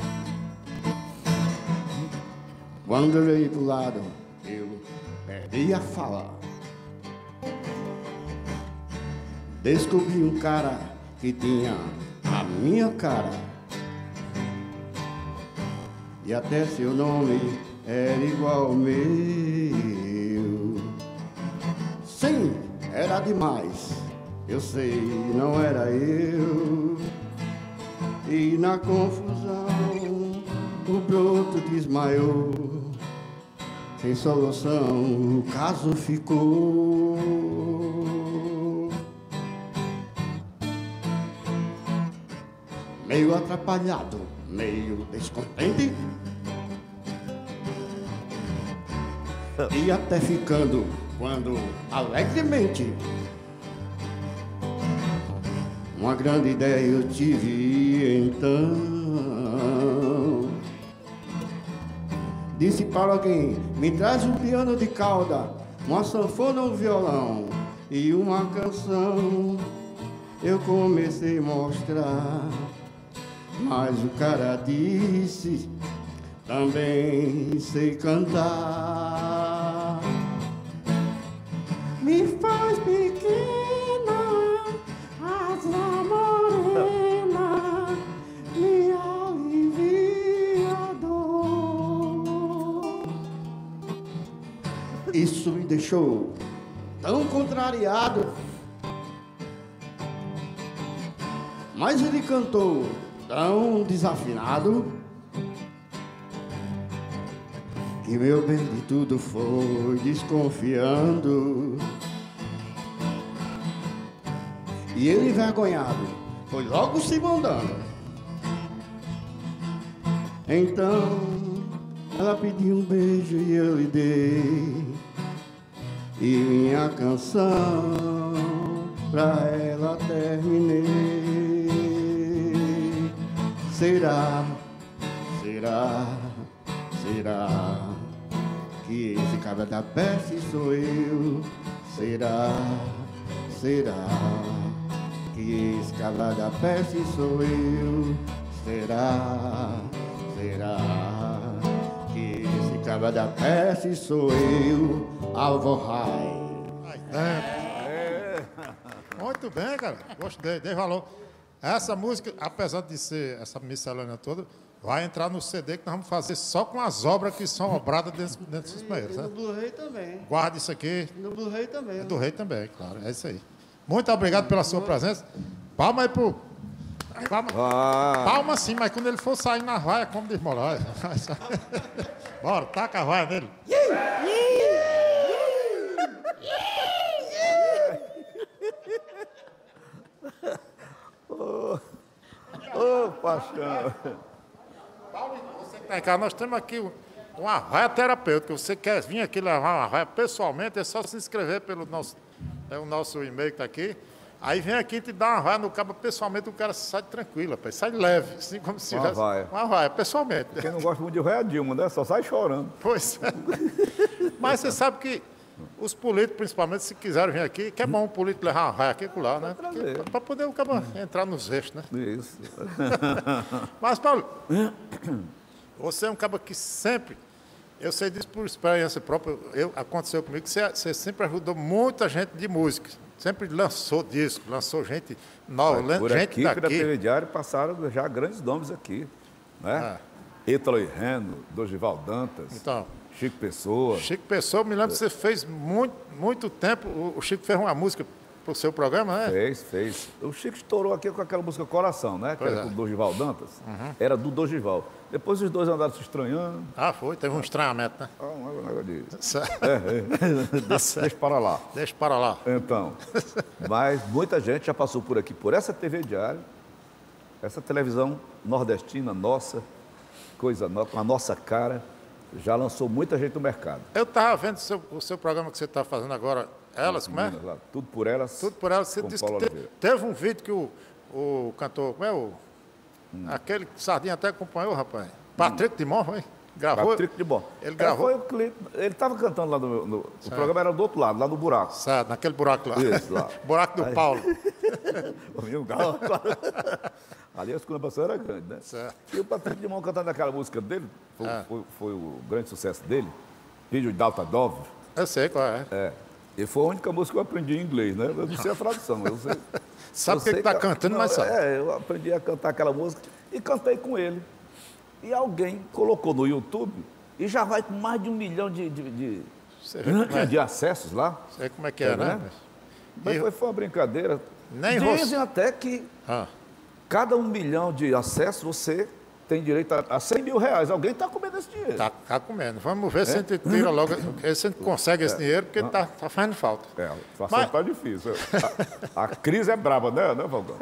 A: Quando eu olhei pro lado, eu perdi a fala. Descobri um cara que tinha a minha cara. E até seu nome era igual ao meu. Sim, era demais. Eu sei, não era eu. E na confusão o broto desmaiou. Sem solução o caso ficou. Meio atrapalhado, meio descontente. E até ficando quando alegremente uma grande ideia eu tive então. Disse para alguém, me traz um piano de cauda, uma sanfona, um violão e uma canção. Eu comecei a mostrar, mas o cara disse, também sei cantar. Me faz pequena, asa morena, me alivia a dor. Isso me deixou tão contrariado, mas ele cantou tão desafinado que meu bem de tudo foi desconfiando. E ele, envergonhado, foi logo se mandando. Então ela pediu um beijo e eu lhe dei, e minha canção pra ela terminei. Será, será, será que esse cabra da peste sou eu? Será, será que esse cabra da peste sou eu? Será, será que esse cabra da peste sou eu? Alvorrai.
D: É. Muito bem, cara. Gostei, dei valor. Essa música, apesar de ser essa miscelânea toda, vai entrar no C D que nós vamos fazer só com as obras que são obradas dentro, dentro desses banheiros.
A: No Blu-ray também.
D: Guarda isso aqui.
A: No Blu-ray também.
D: É do rei também, claro. É isso aí. Muito obrigado pela sua presença. Palma aí pro... Palma,
G: Ah.
D: palma sim, mas quando ele for sair na vaia, como diz Moraes. Bora, taca a vaia nele.
G: Ô, oh, paixão.
D: Paulo, você que tá em casa, nós temos aqui um- uma raia terapêutica. Você quer vir aqui levar uma raia pessoalmente, é só se inscrever pelo nosso, é o nosso e-mail que está aqui. Aí vem aqui e te dá uma raia no cabo pessoalmente, o cara sai tranquilo, rapaz, sai leve, assim como se
G: Uma
D: tivesse
G: raia.
D: uma raia, pessoalmente.
G: Quem não gosta muito de Ré é Dilma, né? Só sai chorando.
D: Pois é. Mas você sabe que os políticos, principalmente, se quiserem vir aqui, que é bom um político levar uma raia aqui e lá, né?
G: trazer.
D: Para poder o cabo entrar nos eixos, né?
G: Isso.
D: Mas, Paulo, você é um cabo que sempre, eu sei disso por experiência própria, eu, aconteceu comigo, que você, você sempre ajudou muita gente de música, sempre lançou disco, lançou gente nova,
G: Por
D: gente
G: equipe da T
D: daqui.
G: V Diário passaram já grandes nomes aqui. Né? Ítalo e Reno, Dorival Dantas,
D: Então,
G: Chico Pessoa.
D: Chico Pessoa, me lembro que você fez muito, muito tempo, o, o Chico fez uma música para o seu programa, né?
G: Fez, fez. O Chico estourou aqui com aquela música Coração, né? Que
D: Pois
G: era
D: é.
G: com o Dorival Dantas. Era do Dorival. Depois os dois andaram se estranhando.
D: Ah, foi, teve um estranhamento, né?
G: Ah, um negócio de...
D: Certo.
G: É, é. deixa, deixa para lá.
D: Deixa para lá.
G: Então, mas muita gente já passou por aqui, por essa T V Diário, essa televisão nordestina nossa, coisa nova, com a nossa cara, já lançou muita gente no mercado.
D: Eu estava vendo o seu, o seu programa que você está fazendo agora, Elas, como é?
G: Meninas lá, tudo por elas.
D: Tudo por Elas. Você
G: com
D: disse
G: Paulo
D: que te-
G: Oliveira.
D: teve um vídeo que o, o cantor, como é o... Aquele que Sardinha até acompanhou, rapaz. Patrick de Mó, foi? Gravou?
G: Patrick de Bom.
D: Ele gravou?
G: É, foi o clipe. Ele estava cantando lá no... no o programa era do outro lado, lá no buraco.
D: Certo, naquele buraco lá.
G: Isso, lá.
D: Buraco do
G: Aí-
D: Paulo.
G: O meu galo. Ali a esculabação era grande, né?
D: Certo.
G: E o Patrick de Mão cantando aquela música dele, foi,
D: Ah.
G: foi, foi o grande sucesso dele, Vídeo de Dalta Dove.
D: Eu sei qual é.
G: É. E foi a única música que eu aprendi em inglês, né? Eu não sei a tradução. Eu sei,
D: Sabe
G: eu
D: o que
G: sei
D: que tá cantando,
G: não,
D: mas sabe.
G: É, eu aprendi a cantar aquela música e cantei com ele. E alguém colocou no YouTube e já vai com mais de um milhão de, de, de,
D: Você vê como é.
G: de acessos lá.
D: Sei como é que é,
G: Tá
D: né?
G: vendo? Mas
D: E-
G: foi, foi uma brincadeira.
D: Nem
G: Dizem
D: rosto.
G: até que
D: Ah,
G: cada um milhão de acessos você tem direito a, a cem mil reais. Alguém está comendo esse dinheiro.
D: tá, tá comendo. Vamos ver se a gente tira logo, se a gente consegue esse dinheiro, porque tá, tá fazendo falta.
G: É, a situação
D: Mas-
G: está difícil. A, a crise é braba, né, né Valgão?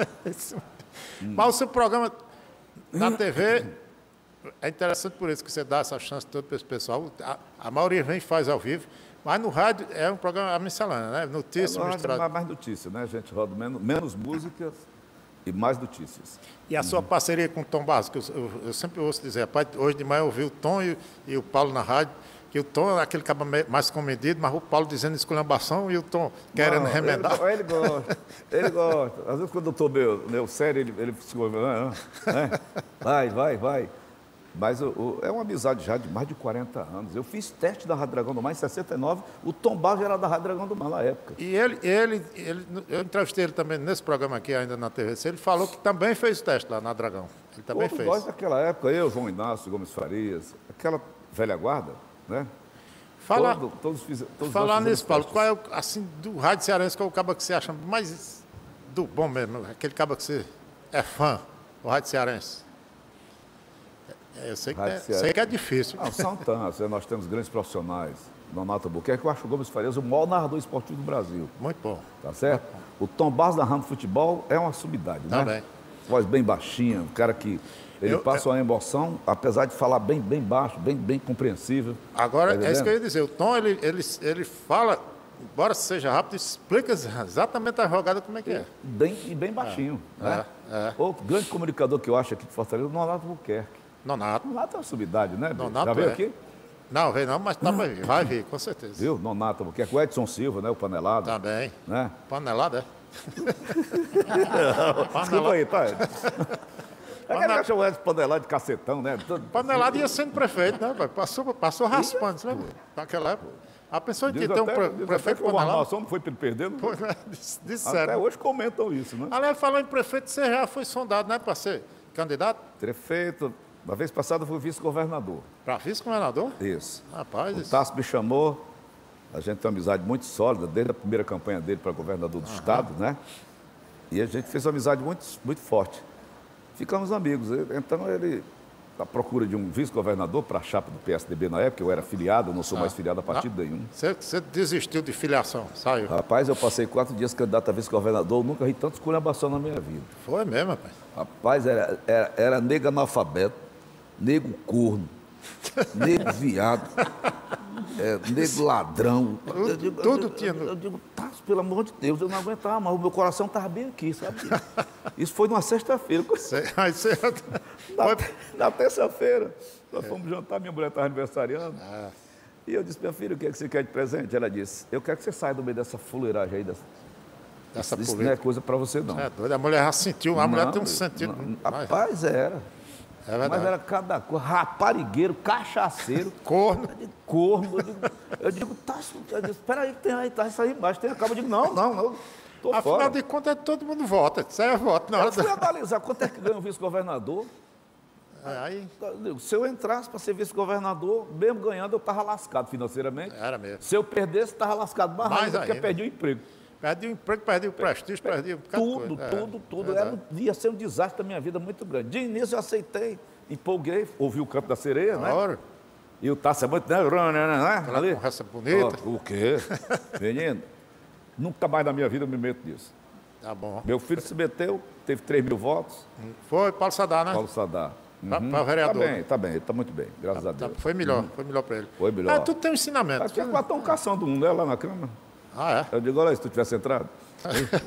D: Mas o seu programa na T V é interessante por isso que você dá essa chance toda para esse pessoal. A, a maioria vem e faz ao vivo, mas no rádio é um programa a miscelânea, né? Notícias,
G: É, no rádio,
D: misturado.
G: mais, mais notícias, né? A gente roda menos, menos músicas e mais notícias.
D: E a sua parceria com o Tom Barros, que eu, eu- eu sempre ouço dizer, rapaz, hoje de manhã eu ouvi o Tom e, e o Paulo na rádio, que o Tom é aquele cabo me- mais comedido, mas o Paulo dizendo esculhambação e o Tom querendo
G: Não,
D: remendar.
G: Ele, ele gosta, ele gosta. Às vezes quando eu estou meio, meio sério, ele, ele se né? Vai, vai, vai. Mas o- o- é uma amizade já de mais de quarenta anos. Eu fiz teste da Rádio Dragão do Mar em sessenta e nove, o Tom Barros era da Rádio Dragão do Mar na época.
D: E ele, ele, ele, eu entrevistei ele também nesse programa aqui, ainda na T V C, ele falou que também fez teste lá na Dragão. Ele também
G: Todos
D: fez.
G: nós daquela época, eu, João Inácio, Gomes Farias, aquela velha guarda, né?
D: Fala,
G: Todo- todos fiz, todos
D: falar
G: nós
D: nisso,
G: fizemos
D: Paulo,
G: testes.
D: qual é o, assim, do rádio cearense, qual é o cabo que você acha mais do bom mesmo? Aquele cabo que você é fã, o rádio cearense? É, eu sei que,
G: Rádio
D: é,
G: cearense.
D: sei que é difícil.
G: Ah, são tantos, né? Nós temos grandes profissionais. Nonato Albuquerque, eu acho o Gomes Farias o maior narrador esportivo do Brasil.
D: Muito bom.
G: Tá certo? O Tom Barros narrando futebol é uma sumidade, né?
D: Também.
G: Voz bem baixinha, um cara que ele
D: Eu-
G: passa uma emoção, apesar de falar bem, bem baixo, bem, bem compreensível.
D: Agora,
G: Tá
D: é isso que eu ia
G: entendendo?
D: dizer. O Tom, ele, ele, ele fala, embora seja rápido, explica exatamente a jogada como é que é.
G: Bem, e bem baixinho. né?
D: é, é.
G: Outro grande comunicador que eu acho aqui de Fortaleza, o Nonato Albuquerque.
D: Nonato.
G: Nonato é uma sumidade, né? bicho?
D: Nonato
G: Já veio
D: é.
G: aqui?
D: Não, vem não, mas tá, vai vir, vai vir, com certeza.
G: Viu? Nonato Albuquerque. O Edson Silva, né? O panelado.
D: Também.
G: Né?
D: Panelada, é?
G: Desculpa aí, tá? Aquele
D: Panela-
G: cachorro Edson panelado de cacetão, né? Todo-
D: Panelada ia sendo prefeito, né? pai? Passou, passou raspando, você lembra? Naquela época. A pessoa que
G: Diz
D: tem um
G: até,
D: pre-
G: diz até
D: prefeito
G: que o
D: panelado.
G: Armação não foi para ele perdendo.
D: Pô, né? Dis-
G: Até
D: Disseram.
G: hoje comentam isso, né?
D: Aliás, falando em prefeito, você já foi sondado, né, para ser candidato?
G: Prefeito, uma vez passada eu fui vice-governador.
D: Para vice-governador?
G: Isso.
D: Rapaz,
G: O
D: isso.
G: Tasso me chamou, a gente tem uma amizade muito sólida, desde a primeira campanha dele para governador do estado, né? E a gente fez uma amizade muito, muito forte. Ficamos amigos. Então ele, à procura de um vice-governador para a chapa do P S D B na época, eu era filiado, eu não sou mais filiado a partido nenhum.
D: Você, você desistiu de filiação, saiu.
G: Rapaz, eu passei quatro dias candidato a vice-governador, eu nunca ri tanto esculhambação na minha vida.
D: Foi mesmo, rapaz.
G: Rapaz, era, era, era nego analfabeto, nego corno, nego viado, é, nego ladrão.
D: Tudo-
G: Eu digo-
D: tudo
G: eu,
D: tinha
G: Eu,
D: no-
G: eu digo, tá, pelo amor de Deus, eu não aguentava, mas o meu coração estava bem aqui, sabe? Isso foi numa sexta-feira.
D: Você, aí você,
G: Na,
D: foi,
G: na terça-feira, nós fomos jantar, minha mulher estava aniversariando.
D: Ah.
G: E eu disse, minha filha, o que, é que você quer de presente? Ela disse, eu quero que você saia do meio dessa fuleiragem aí. Dessa,
D: Dessa
G: isso não
D: política.
G: é coisa para você, não.
D: É doido, a mulher já sentiu, a mulher
G: Não,
D: tem um sentido.
G: não,
D: Mas-
G: Rapaz, era.
D: É verdade.
G: Mas era cada coisa, raparigueiro, cachaceiro,
D: Corno.
G: eu digo, corno. Eu digo, eu digo tá, eu disse, espera aí, tem aí, tá isso aí embaixo, tem a cabo. Eu digo, não, não, não, tô
D: Afinal
G: fora.
D: de contas, todo mundo vota. Isso aí é voto. Na hora
G: Eu fui
D: da...
G: analisar quanto é que ganha um vice-governador.
D: É, aí
G: Eu digo, se eu entrasse para ser vice-governador, mesmo ganhando, eu estava lascado financeiramente.
D: era mesmo.
G: Se eu perdesse, estava lascado mais,
D: Mais
G: ainda, porque
D: ainda.
G: perdi o emprego.
D: Perdi o emprego, perdi o prestígio, perdi um bocado de
G: Tudo,
D: coisa. É,
G: tudo, tudo.
D: verdade.
G: Era, ia ser um desastre da minha vida muito grande. De início eu aceitei, empolguei, ouvi o Canto da Sereia, né?
D: Ora,
G: E o Tasso é muito, né? né?
D: aquela
G: Ali.
D: conversa bonita.
G: Ó, o quê? Menino, nunca mais na minha vida eu me meto nisso.
D: Tá bom.
G: Meu filho se meteu, teve três mil votos,
D: Foi Paulo Sadar, né?
G: Paulo Sadar.
D: Pra-
G: Uhum.
D: pra vereador,
G: Tá
D: né?
G: bem, tá bem, tá muito bem, graças a
D: Tá,
G: Deus.
D: foi melhor, foi melhor para ele.
G: Foi melhor.
D: Ah, tu tem um ensinamento.
G: Aqui é quase estão caçando um, né, lá na Câmara.
D: Ah, é?
G: Eu digo, olha, se tu tivesse entrado.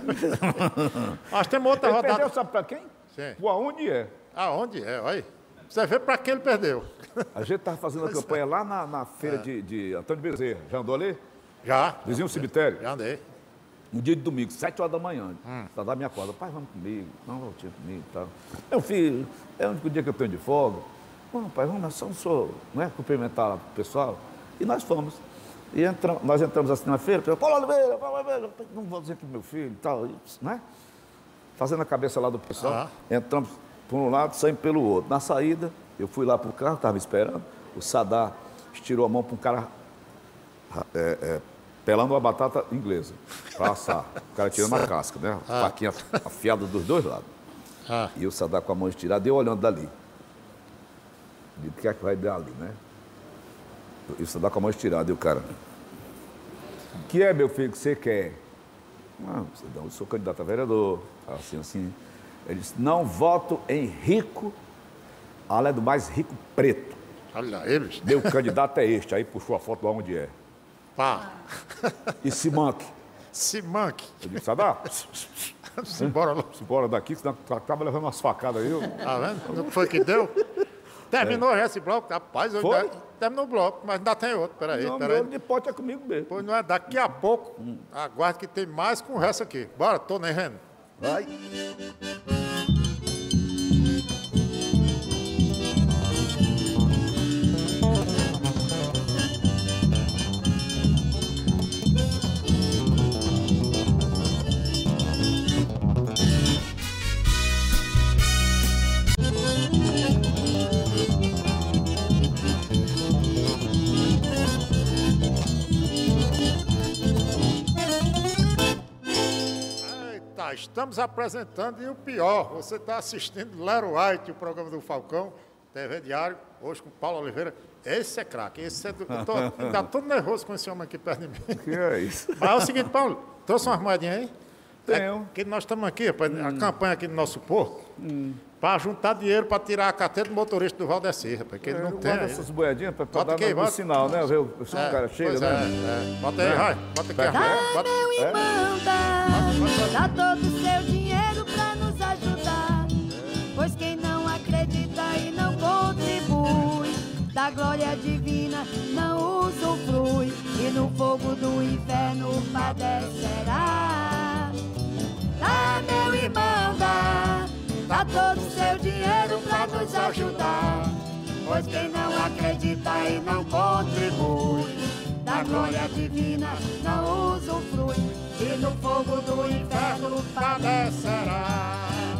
D: Nós temos outra
G: Ele
D: rodada.
G: perdeu, sabe para quem?
D: Sim.
G: O aonde é.
D: Aonde é? Olha aí. Você vê para quem ele perdeu.
G: A gente estava fazendo a campanha lá na, na feira
D: É.
G: de, de Antônio Bezerra. Já andou ali?
D: Já.
G: Vizinho do cemitério?
D: Já andei.
G: Um dia de domingo, sete horas da manhã.
D: Hum.
G: Tá da minha corda. Pai, vamos comigo. Não, vou tinha comigo e tal. Meu filho, é o único dia que eu tenho de folga. Bom, pai, vamos, nós só só, não é, cumprimentar o pessoal. E nós fomos. E entramos, nós entramos assim na feira, falou, Paulo Oliveira, Paulo Oliveira, não vou dizer que meu filho e tal, né? Fazendo a cabeça lá do pessoal.
D: Ah.
G: Entramos por um lado, saímos pelo outro. Na saída, eu fui lá pro carro, estava esperando. O Sadar estirou a mão para um cara é, é, pelando uma batata inglesa para assar. O cara tirando a casca, né? A faquinha afiada dos dois lados.
D: Ah.
G: E o Sadar com a mão estirada, eu olhando dali. O que é que vai dar ali, né? E o Sadar com a mão estirada, e o cara... O que é, meu filho, que você quer? Não, eu sou candidato a vereador, assim, assim. Ele disse, não voto em rico, além do mais rico preto.
D: Olha eles.
G: Meu candidato é este. Aí puxou a foto lá onde é.
D: Pá.
G: E Simanque?
D: Simanque.
G: Eu disse, Sadar,
D: Simbora lá.
G: simbora daqui, senão acaba levando umas facadas aí. Eu...
D: Tá vendo? O que foi que deu? Terminou já esse bloco? Rapaz, eu
G: Foi?
D: ainda... terminou o bloco, mas ainda tem outro. Peraí,
G: Não,
D: peraí.
G: meu de pote é comigo mesmo.
D: Pois não é, daqui a pouco, aguarde que tem mais conversa aqui. Bora, tô nem vendo.
G: Vai.
D: Eita, estamos apresentando e o pior, você está assistindo Lero White, o programa do Falcão, T V Diário, hoje com Paulo Oliveira. Esse é craque, esse é do... Eu tô, ainda tô nervoso com esse homem aqui perto de mim.
G: Que é isso?
D: Mas é o seguinte, Paulo, trouxe umas moedinhas aí?
G: Tenho.
D: É que nós estamos aqui, rapaz, a campanha aqui do nosso porto, para juntar dinheiro para tirar a carteira do motorista do Valdeci, rapaz, que ele não
G: Eu
D: tem.
G: guardo
D: aí.
G: essas moedinhas para
D: Bota
G: dar
D: aqui,
G: no, no
D: bota.
G: sinal, né? Ver o o
D: É,
G: cara chega,
D: pois
G: né?
D: é, é. Bota aí,
G: É.
D: vai. Bota aqui.
G: Pega.
D: a- Bota.
H: Meu irmão, dá, dá todo o seu dinheiro pra nos ajudar. Pois quem não acredita e não contribui, da glória divina não usufrui, e no fogo do inferno padecerá. Dá, meu irmão, dá, dá todo o seu dinheiro pra nos ajudar. Pois quem não acredita e não contribui, da glória divina não usufrui, e no fogo do inferno padecerá.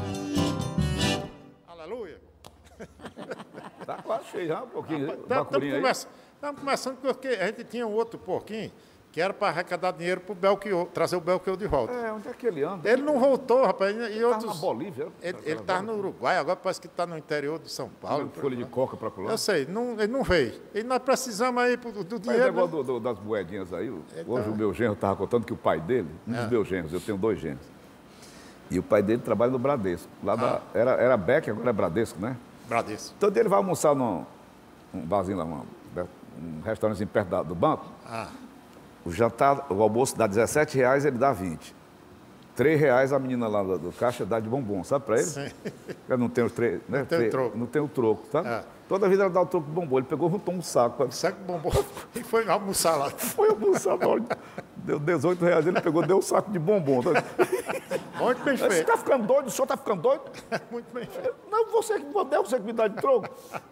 D: Aleluia.
G: Tá quase cheio já, um pouquinho.
D: Estamos
G: Bacurinha aí.
D: começando, começando porque a gente tinha um outro porquinho que era para arrecadar dinheiro para o Belchior, trazer o Belchior de volta.
G: É, onde é que ele anda?
D: Ele não voltou, rapaz, e
G: Tá
D: outros...
G: na Bolívia.
D: Ele está no Uruguai, agora parece que está no interior de São Paulo.
G: Folha de coca para colar.
D: Eu sei, não, ele não veio. E nós precisamos aí do, do
G: Mas o
D: dinheiro.
G: negócio
D: né?
G: do- do- das moedinhas aí, o- hoje
D: tá.
G: o meu genro estava contando que o pai dele, um
D: É.
G: dos meus genros, eu tenho dois genros, e o pai dele trabalha no Bradesco. Lá da, era, era Beck, agora é Bradesco, né?
D: Bradesco.
G: Então ele vai almoçar num um barzinho lá, uma- um restaurantezinho perto da- do banco.
D: Ah,
G: O jantar, o almoço dá dezessete reais, ele dá vinte. Três reais a menina lá do, do caixa dá de bombom, sabe pra ele?
D: sim.
G: Eu não tenho os três, né?
D: Não tem o
G: Três-
D: troco.
G: Não tem o troco, sabe?
D: É.
G: Toda vida ela dá o troco de bombom. Ele pegou, juntou um saco. pra-
D: Sabe que bombom? E foi almoçar lá.
G: Foi almoçar na hora. Deu dezoito reais, ele pegou, deu um saco de bombom. Tá?
D: Muito bem
G: Você
D: feito.
G: tá ficando doido? O senhor tá ficando doido?
D: Muito bem feito.
G: Não, você que me deu, você que me dá de troco.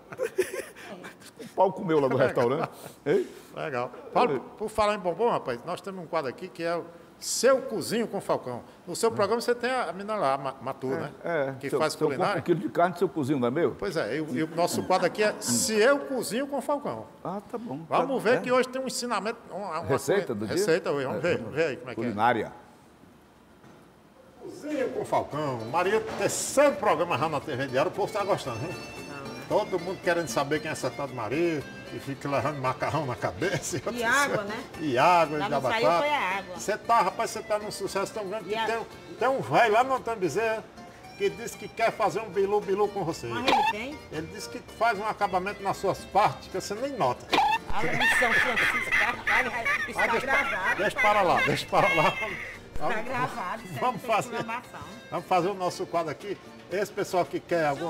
G: O pau comeu lá no restaurante. Hein?
D: Legal. Paulo, por falar em bombom, rapaz, nós temos um quadro aqui que é o Seu Cozinho com Falcão. No seu programa você tem a menina lá, a Ma- Matu, né?
G: É,
D: Que
G: seu-
D: faz
G: seu
D: culinária.
G: Um quilo de carne, seu cozinho, não é meu?
D: Pois é, e o, e o nosso quadro aqui é Se Eu Cozinho com Falcão.
G: Ah, tá bom.
D: Vamos
G: Tá-
D: ver
G: é.
D: que hoje tem um ensinamento. Uma, uma
G: Receita do dia?
D: Receita hoje, vamos
G: É,
D: ver,
G: vamos
D: vamos ver aí como é que é.
G: Culinária.
D: Cozinha com Falcão. Maria, terceiro programa já na T V Diário, o povo está gostando, viu? Todo mundo querendo saber quem é essa tal de Maria, e fica levando macarrão na cabeça. outros-
J: E água, né?
D: E água,
J: Lá
D: e
J: não
D: da
J: saiu,
D: batata.
J: foi a água.
D: Você tá, rapaz, você tá num sucesso tão grande que
J: E a-
D: tem, um- tem um velho lá no Antônio Bezerra que disse que quer fazer um bilu-bilu com você.
J: Mas ele tem.
D: Ele disse que faz um acabamento nas suas partes que você nem nota.
J: A missão Francisco Carvalho está
D: Ah, deixa,
J: gravado.
D: deixa para lá, deixa para lá.
J: Está gravado. Isso aí
D: Vamos
J: não tem
D: fazer,
J: programação.
D: vamos fazer o nosso quadro aqui. Esse pessoal que quer algum,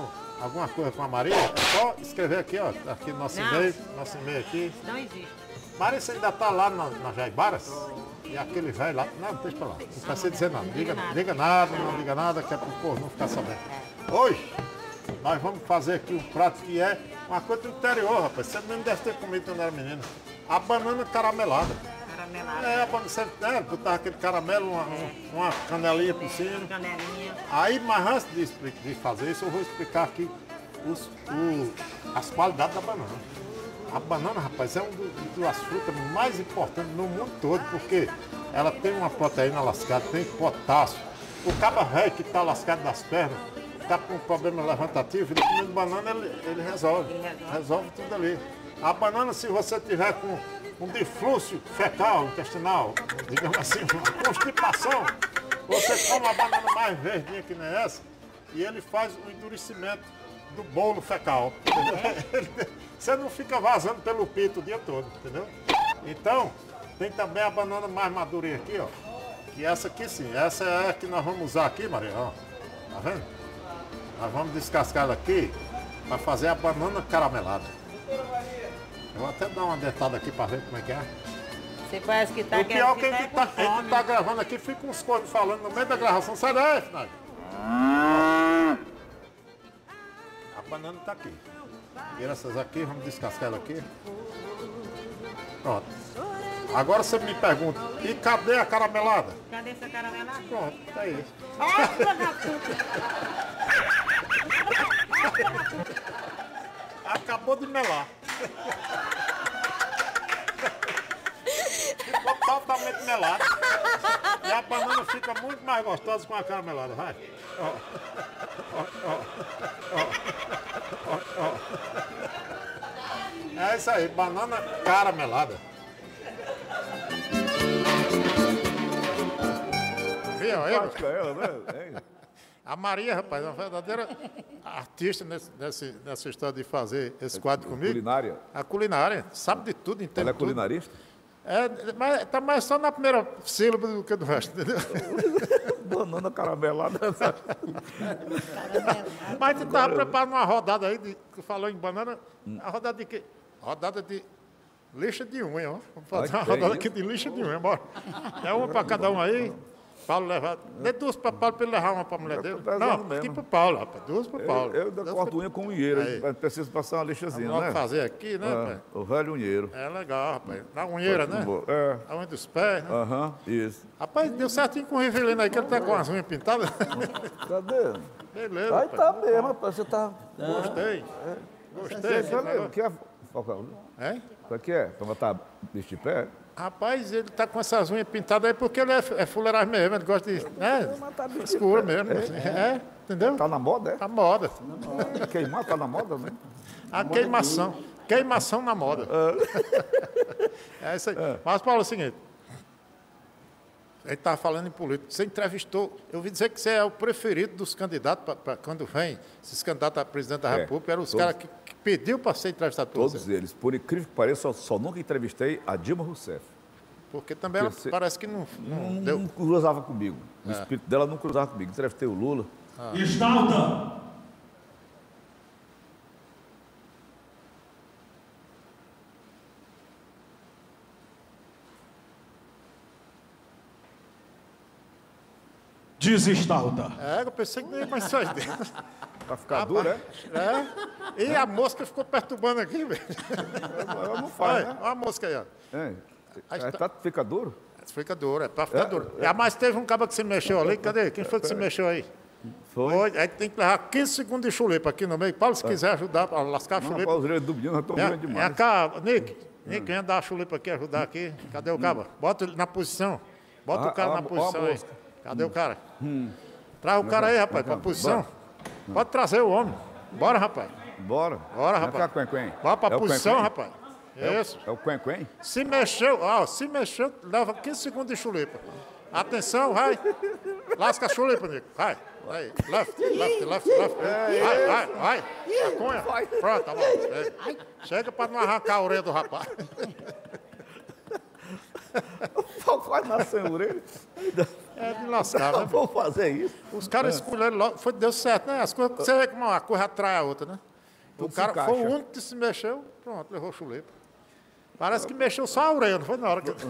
D: alguma coisa com a Maria, é só escrever aqui, ó. Aqui no nosso
J: Não.
D: e-mail, nosso e-mail aqui.
J: Não existe.
D: Maria, você ainda tá lá na, na Jaibaras? E aquele velho lá. Não, deixa pra lá. Não precisa dizer nada. Não diga,
J: nada.
D: diga nada, não diga nada, que é pro povo não ficar sabendo. Hoje, nós vamos fazer aqui um prato que é uma coisa do interior, rapaz. Você mesmo deve ter comido quando era menino. A banana caramelada.
J: Caramelada.
D: É, a banana, você é, botar aquele caramelo, uma, uma canelinha por cima.
J: Canelinha.
D: Aí, mas antes de, expli- de fazer isso, eu vou explicar aqui os, o- as qualidades da banana. A banana, rapaz, é uma das frutas mais importantes no mundo todo, porque ela tem uma proteína lascada, tem potássio. O caba velho que está lascado das pernas, está com um problema levantativo, ele comendo banana, ele, ele resolve.
J: Ele resolve.
D: Resolve tudo ali. A banana, se você tiver com um diflúcio fecal, intestinal, digamos assim, uma constipação, você come uma banana mais verdinha que nem essa, e ele faz o endurecimento do bolo fecal. Você não fica vazando pelo pito o dia todo, entendeu? Então, tem também a banana mais madurinha aqui, ó. Que essa aqui sim, essa é a que nós vamos usar aqui, Maria, ó. Tá vendo? Nós vamos descascar ela aqui para fazer a banana caramelada. Eu vou até dar uma dentada aqui para ver como é que é.
J: Você parece que tá
D: O pior é que a
J: tá
D: gente
J: com
D: tá, a gente
J: fome.
D: tá gravando aqui, fica uns cornos falando no meio da gravação. Sai daí, Finalho. A banana tá aqui. Tira essas aqui, vamos descascar ela aqui. Pronto. Agora você me pergunta, e cadê a caramelada?
J: Cadê essa caramelada?
D: Pronto, tá aí.
J: Nossa, da puta.
D: Acabou de melar. Ficou totalmente melado. E a banana fica muito mais gostosa com a caramelada, vai. Ó, ó, ó, ó, ó, ó. É isso aí, banana caramelada. Viu aí?
G: Prática ela, né? É.
D: A Maria, rapaz, é uma verdadeira artista nesse, nesse, nessa história de fazer esse quadro comigo.
G: Culinária.
D: A culinária, sabe de tudo, entende
G: Ela é
D: tudo.
G: culinarista?
D: É, mas tá mais só na primeira sílaba do que do resto, entendeu?
G: Banana caramelada.
D: Mas tu estava preparando uma rodada aí, de, que falou em banana, a rodada de quê? Rodada de lixa de unha, ó. Vamos fazer
G: Ai,
D: uma
G: que
D: rodada
G: isso?
D: aqui de lixa de unha, bora. É uma para cada um aí. Paulo levar. Dê duas para Paulo para ele levar uma para a mulher
G: Eu tô
D: dele.
G: pesando
D: Não,
G: mesmo.
D: aqui para Paulo, rapaz. Duas para Paulo.
G: Eu, eu ainda
D: Duas
G: corto
D: pra-
G: unha com unheira.
D: Aí.
G: Mas preciso passar uma lixazinha,
D: Vamos
G: né?
D: logo fazer aqui, né,
G: É,
D: pai?
G: o velho unheiro.
D: É legal, rapaz. Na unheira, né?
G: É.
D: A unha dos pés, né?
G: Aham, isso.
D: Rapaz, deu certinho com o Rivelino aí, que ele tá com as unhas pintadas.
G: Cadê?
D: Beleza,
G: Aí
D: rapaz.
G: tá mesmo, rapaz. Você tá.
D: Gostei. Gostei.
G: Você sabe o que é, Falcão?
D: É?
G: O que é? Pra botar bicho de pé?
D: Rapaz, ele tá com essas unhas pintadas aí porque ele é, é fuleiragem mesmo, ele gosta de. Né? Escura mesmo. Assim. É, entendeu?
G: Tá na moda, é?
D: Tá moda.
G: Queimar tá na moda, né?
D: A queimação. Queimação na moda. É isso aí. Mas, Paulo, é o seguinte. A gente estava falando em política. Você entrevistou. Eu ouvi dizer que você é o preferido dos candidatos pra, pra quando vem, esses candidatos a presidente da
G: É,
D: República, eram os
G: todos.
D: caras que, que pediu para ser entrevistado por
G: Todos
D: você.
G: eles. Por incrível que pareça, só, só nunca entrevistei a Dilma Rousseff.
D: Porque também ela
G: Você-
D: parece que não, não
G: Não,
D: deu.
G: não cruzava comigo. O
D: É.
G: espírito dela não cruzava comigo. Entrevistei o Lula.
K: Estalta! Desestalta.
D: É, eu pensei que nem ia mais sair dele.
G: Pra ficar duro, é?
D: É. E a mosca ficou perturbando aqui, velho.
G: Ela não faz,
D: Olha,
G: né?
D: olha a mosca aí, ó.
G: É.
D: Aí
G: Aí
D: está-
G: tá, fica duro?
D: Fica duro, é pra ficar
G: É,
D: duro.
G: é.
D: Ah, mas teve um cara que se mexeu ali, cadê? Quem foi que se mexeu aí?
G: Foi.
D: Aí tem que levar quinze segundos de chulepa aqui no meio. Paulo, se quiser ajudar a lascar a
G: Não,
D: chulepa.
G: rapaz, os orelhas do menino já estão
D: É,
G: grande
D: é
G: demais.
D: cá, Nick. Nick, vem dar a chulepa aqui, ajudar aqui. Cadê o cabo? Bota ele na posição. Bota
G: Ah,
D: o cara
G: ó,
D: na
G: ó a
D: posição aí.
G: mosca.
D: Cadê o cara?
G: Hum.
D: Traz o cara aí, rapaz,
G: Vem
D: pra
G: cá,
D: posição.
G: bora.
D: Pode trazer o homem. Bora, rapaz.
G: Bora.
D: Bora,
G: Vem
D: rapaz.
G: cá, quen, quen.
D: Bora pra
G: É o
D: posição,
G: quen, quen?
D: rapaz.
G: É o-
D: Isso.
G: É o quen, quen?
D: Se mexeu, ó, se mexeu, leva quinze segundos de chulepa. Atenção, vai. Lasca a chulepa, Nico. Vai. Aí. Left, left, left, left. Vai, vai, vai. A cunha. Pronto, tá bom. É. Chega pra não arrancar a orelha do rapaz.
G: quase nasceu em orelha.
D: É de lascar, né?
G: Vou fazer isso.
D: Os caras escolheram logo, foi, deu certo, né? As coisas, você vê como uma coisa atrai a outra, né? O
G: Tudo se
D: cara foi
G: encaixa.
D: o único que se mexeu, pronto, levou chulepa. Parece que mexeu só a orelha, não foi na hora que...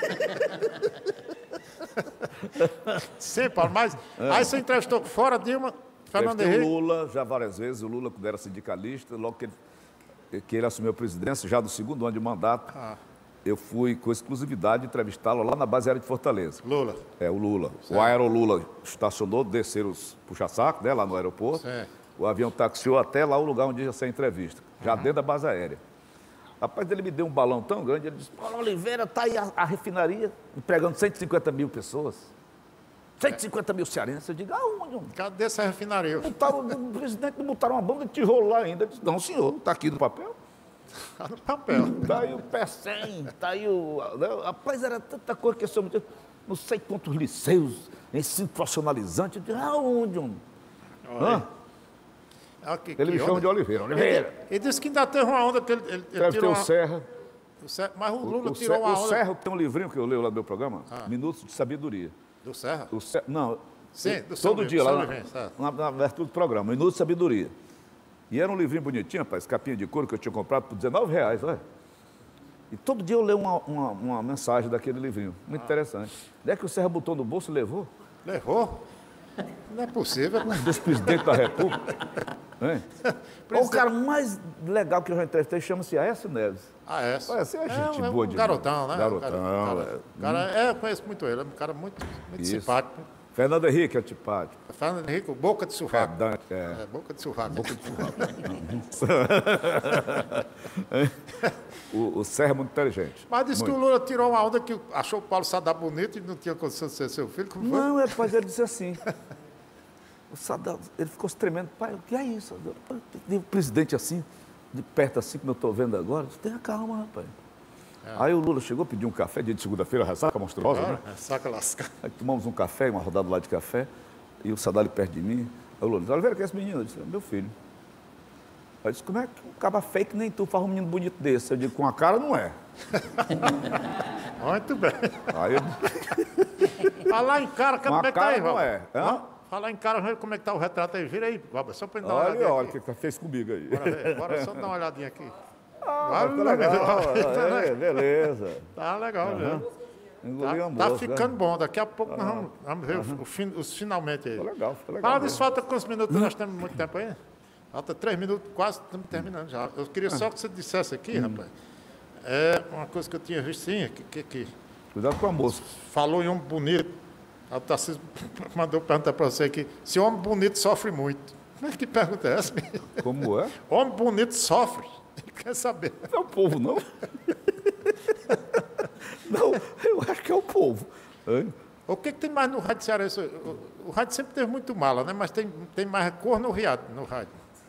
D: Sim, Paulo, mas aí você entrevistou fora Dilma, Fernando
G: Entrevistei o
D: Henrique.
G: Lula já várias vezes, o Lula quando era sindicalista, logo que ele, que ele assumiu a presidência, já do segundo ano de mandato,
D: Ah.
G: eu fui com exclusividade entrevistá-lo lá na base aérea de Fortaleza.
D: Lula.
G: É, o Lula. O Aerolula estacionou, desceram os puxa-saco, né, lá no aeroporto.
D: Certo.
G: O avião taxiou até lá o lugar onde ia ser a entrevista, já dentro da base aérea. Rapaz, ele me deu um balão tão grande, ele disse, Paulo Oliveira, tá aí a, a refinaria, empregando cento e cinquenta mil pessoas. cento e cinquenta mil cearenses. Eu digo, aonde? homem?
D: Cadê essa refinaria?
G: Botaram, o presidente não botaram uma banda de tijolo lá ainda. Eu disse, não, senhor, está aqui no papel.
D: Tá no papel.
G: Está aí o P E C E M, está aí o... né? Rapaz, era tanta coisa que eu sou... Não sei quantos liceus, ensino profissionalizante. Eu disse, aonde, homem?
D: Olha aí. Ah, que-
G: Ele
D: que
G: me chama
D: onda.
G: de Oliveira. Oliveira.
D: Ele disse que ainda teve uma onda que ele, ele, ele
G: Deve ter
D: tirou
G: o
D: uma...
G: Serra.
D: o Serra. Mas o Lula
G: O, o,
D: tirou
G: Serra,
D: uma
G: o
D: onda...
G: Serra tem um livrinho que eu leio lá no meu programa,
D: Ah.
G: Minutos de Sabedoria.
D: Do Serra?
G: O Serra, não,
D: Sim, do seu
G: todo
D: livro,
G: dia
D: do
G: lá
D: seu
G: na,
D: livrinho, certo.
G: na, na abertura do programa, Minutos de Sabedoria. E era um livrinho bonitinho, rapaz, capinha de couro que eu tinha comprado por dezenove reais, olha. E todo dia eu leio uma, uma, uma mensagem daquele livrinho, muito
D: Ah.
G: interessante. Não é que o Serra botou no bolso e levou?
D: Levou? Não é possível.
G: Dos presidentes da República. Hein? O cara mais legal que eu já entrevistei chama-se Aécio Neves.
D: Ah, é?
G: Olha, você é gente
D: é um
G: boa demais.
D: garotão, né?
G: Garotão,
D: Cara,
G: é.
D: cara, é, eu conheço muito ele, é um cara muito, muito
G: Isso.
D: simpático.
G: Fernando Henrique é antipático.
D: Fernando Henrique, boca de surraco.
G: Pedante, é.
D: É, boca de surraco.
G: Boca de o, o Serra é muito inteligente.
D: Mas disse
G: Muito.
D: que o Lula tirou uma onda que achou o Paulo Sadar bonito e não tinha condição de ser seu filho. Como foi?
G: Não, é, rapaz, ele disse assim. O Saddam, ele ficou se tremendo. Pai, o que é isso? Tem um presidente assim, de perto assim, como eu estou vendo agora. Eu disse, tenha calma, rapaz.
D: É.
G: Aí o Lula chegou, pediu um café, dia de segunda-feira, ressaca monstruosa,
D: Claro,
G: né?
D: é, saca lasca.
G: Aí tomamos um café, uma rodada lá de café, e o Saddam ali perto de mim. Aí o Lula disse, Oliveira, quem é esse menino? Eu disse, é meu filho. Aí eu disse, como é que um caba fake nem tu faz um menino bonito desse? Eu digo, com a cara não é.
D: Muito bem.
G: Aí eu...
D: Falar em cara, como
G: Uma
D: é que tá aí,
G: cara não
D: Valber?
G: é. Hã?
D: Falar em cara, como é que tá o retrato aí? Vira aí, Valber, só pra ele dar uma
G: Olha,
D: olhadinha
G: olha o
D: aqui.
G: que você fez comigo aí.
D: Bora ver, bora só dar uma olhadinha aqui.
G: Ah,
D: Vale,
G: tá legal,
D: né?
G: é, beleza.
D: Tá legal,
G: Aham.
D: né?
G: Engoli
D: Tá,
G: uma
D: tá
G: moça,
D: ficando
G: né?
D: bom. Daqui a pouco nós
G: Aham.
D: vamos, vamos ver o- o fim- os finalmente aí.
G: Ficou legal, ficou legal
D: Fala
G: mesmo.
D: disso, falta quantos minutos? Nós temos muito tempo aí? Falta três minutos, quase estamos terminando já. Eu queria só que você dissesse aqui,
G: Hum.
D: rapaz. É uma coisa que eu tinha visto, sim, que, que, que
G: Cuidado com a moça.
D: falou em homem bonito. A Tarcísio mandou perguntar para você aqui, se homem bonito sofre muito. Mas que pergunta é essa?
G: Como é?
D: Homem bonito sofre. Ele quer saber.
G: Não é o povo, não? Não, eu acho que é o povo. Hein?
D: O que, que tem mais no rádio cearense? O, o rádio sempre teve muito mala, né? Mas tem, tem mais cor no riado, no rádio.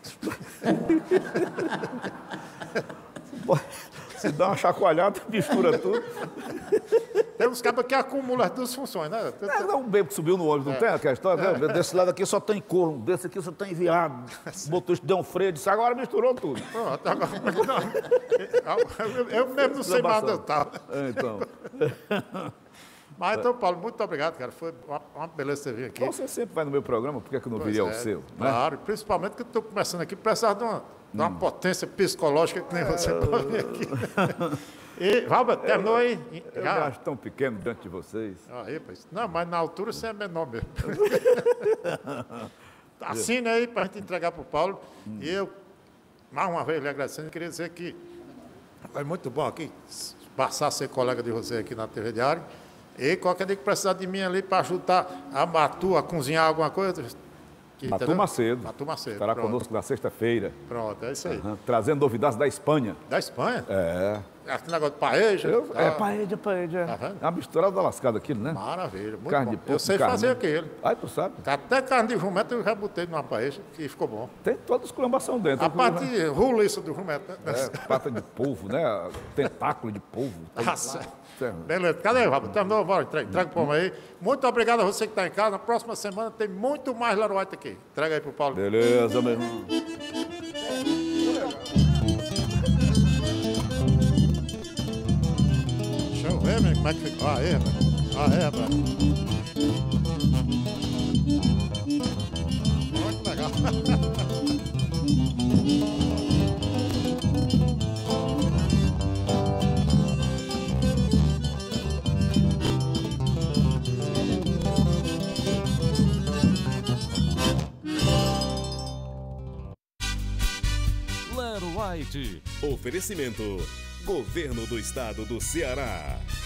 G: Se dá uma chacoalhada, mistura tudo.
D: Tem uns cabos que acumulam as duas funções, né?
G: É, não, um bebo que subiu no ônibus, não
D: É.
G: tem aquela história?
D: É.
G: Desse lado aqui só tem corno, desse aqui só tem viado. O motorista deu um freio, disse, agora misturou tudo.
D: Pronto, agora... Não, eu, eu mesmo não sei mais onde eu estava.
G: É, então.
D: Mas então, Paulo, muito obrigado, cara. Foi uma, uma beleza você vir aqui.
G: Você sempre vai no meu programa, por que, que eu não
D: Pois
G: viria ao
D: é,
G: seu? Né?
D: Claro, principalmente que eu estou começando aqui, precisava de uma, de uma potência psicológica que nem você para vir aqui. E, Valber, terminou aí?
G: Eu me
D: Já?
G: acho tão pequeno diante de vocês.
D: Aí, pois. Não, mas na altura você é menor mesmo. Assine aí para a gente entregar para o Paulo. E eu, mais uma vez, lhe agradecendo, queria dizer que foi muito bom aqui passar a ser colega de você aqui na T V Diário. E qualquer dia que precisar de mim ali para ajudar a Matu a cozinhar alguma coisa. que,
G: Matu
D: entendeu?
G: Macedo.
D: Matu Macedo.
G: Estará
D: pronto.
G: conosco na sexta-feira.
D: Pronto, é isso aí.
G: Aham, trazendo novidades da Espanha.
D: Da Espanha?
G: É.
D: Aquele negócio de paeja.
G: Eu,
D: tá?
G: é paella, paella.
D: Tá vendo?
G: É uma misturada da lascada aquilo, né?
D: Maravilha, muito
G: Carne
D: bom.
G: de porco,
D: Eu sei
G: carne.
D: fazer aquele.
G: Ai, tu sabe?
D: Até carne de jumento eu já botei numa paeja e ficou bom.
G: Tem toda a exclamação dentro.
D: A
G: viu, né?
D: parte roliça do jumento, né?
G: É, pata de polvo, né? Tentáculo de polvo.
D: Nossa.
G: Certo.
D: Beleza, cadê, Rafa? Terminou? Bora, entrega, entrega pro Paulo aí. Muito obrigado a você que está em casa. Na próxima semana tem muito mais Laroite aqui. Entrega aí pro Paulo.
G: Beleza, meu irmão.
D: Deixa eu ver, meu, como é que ficou. Ah, aí, rapaz. Ah, é, Brad? Muito legal.
B: Lero White. Oferecimento: Governo do Estado do Ceará.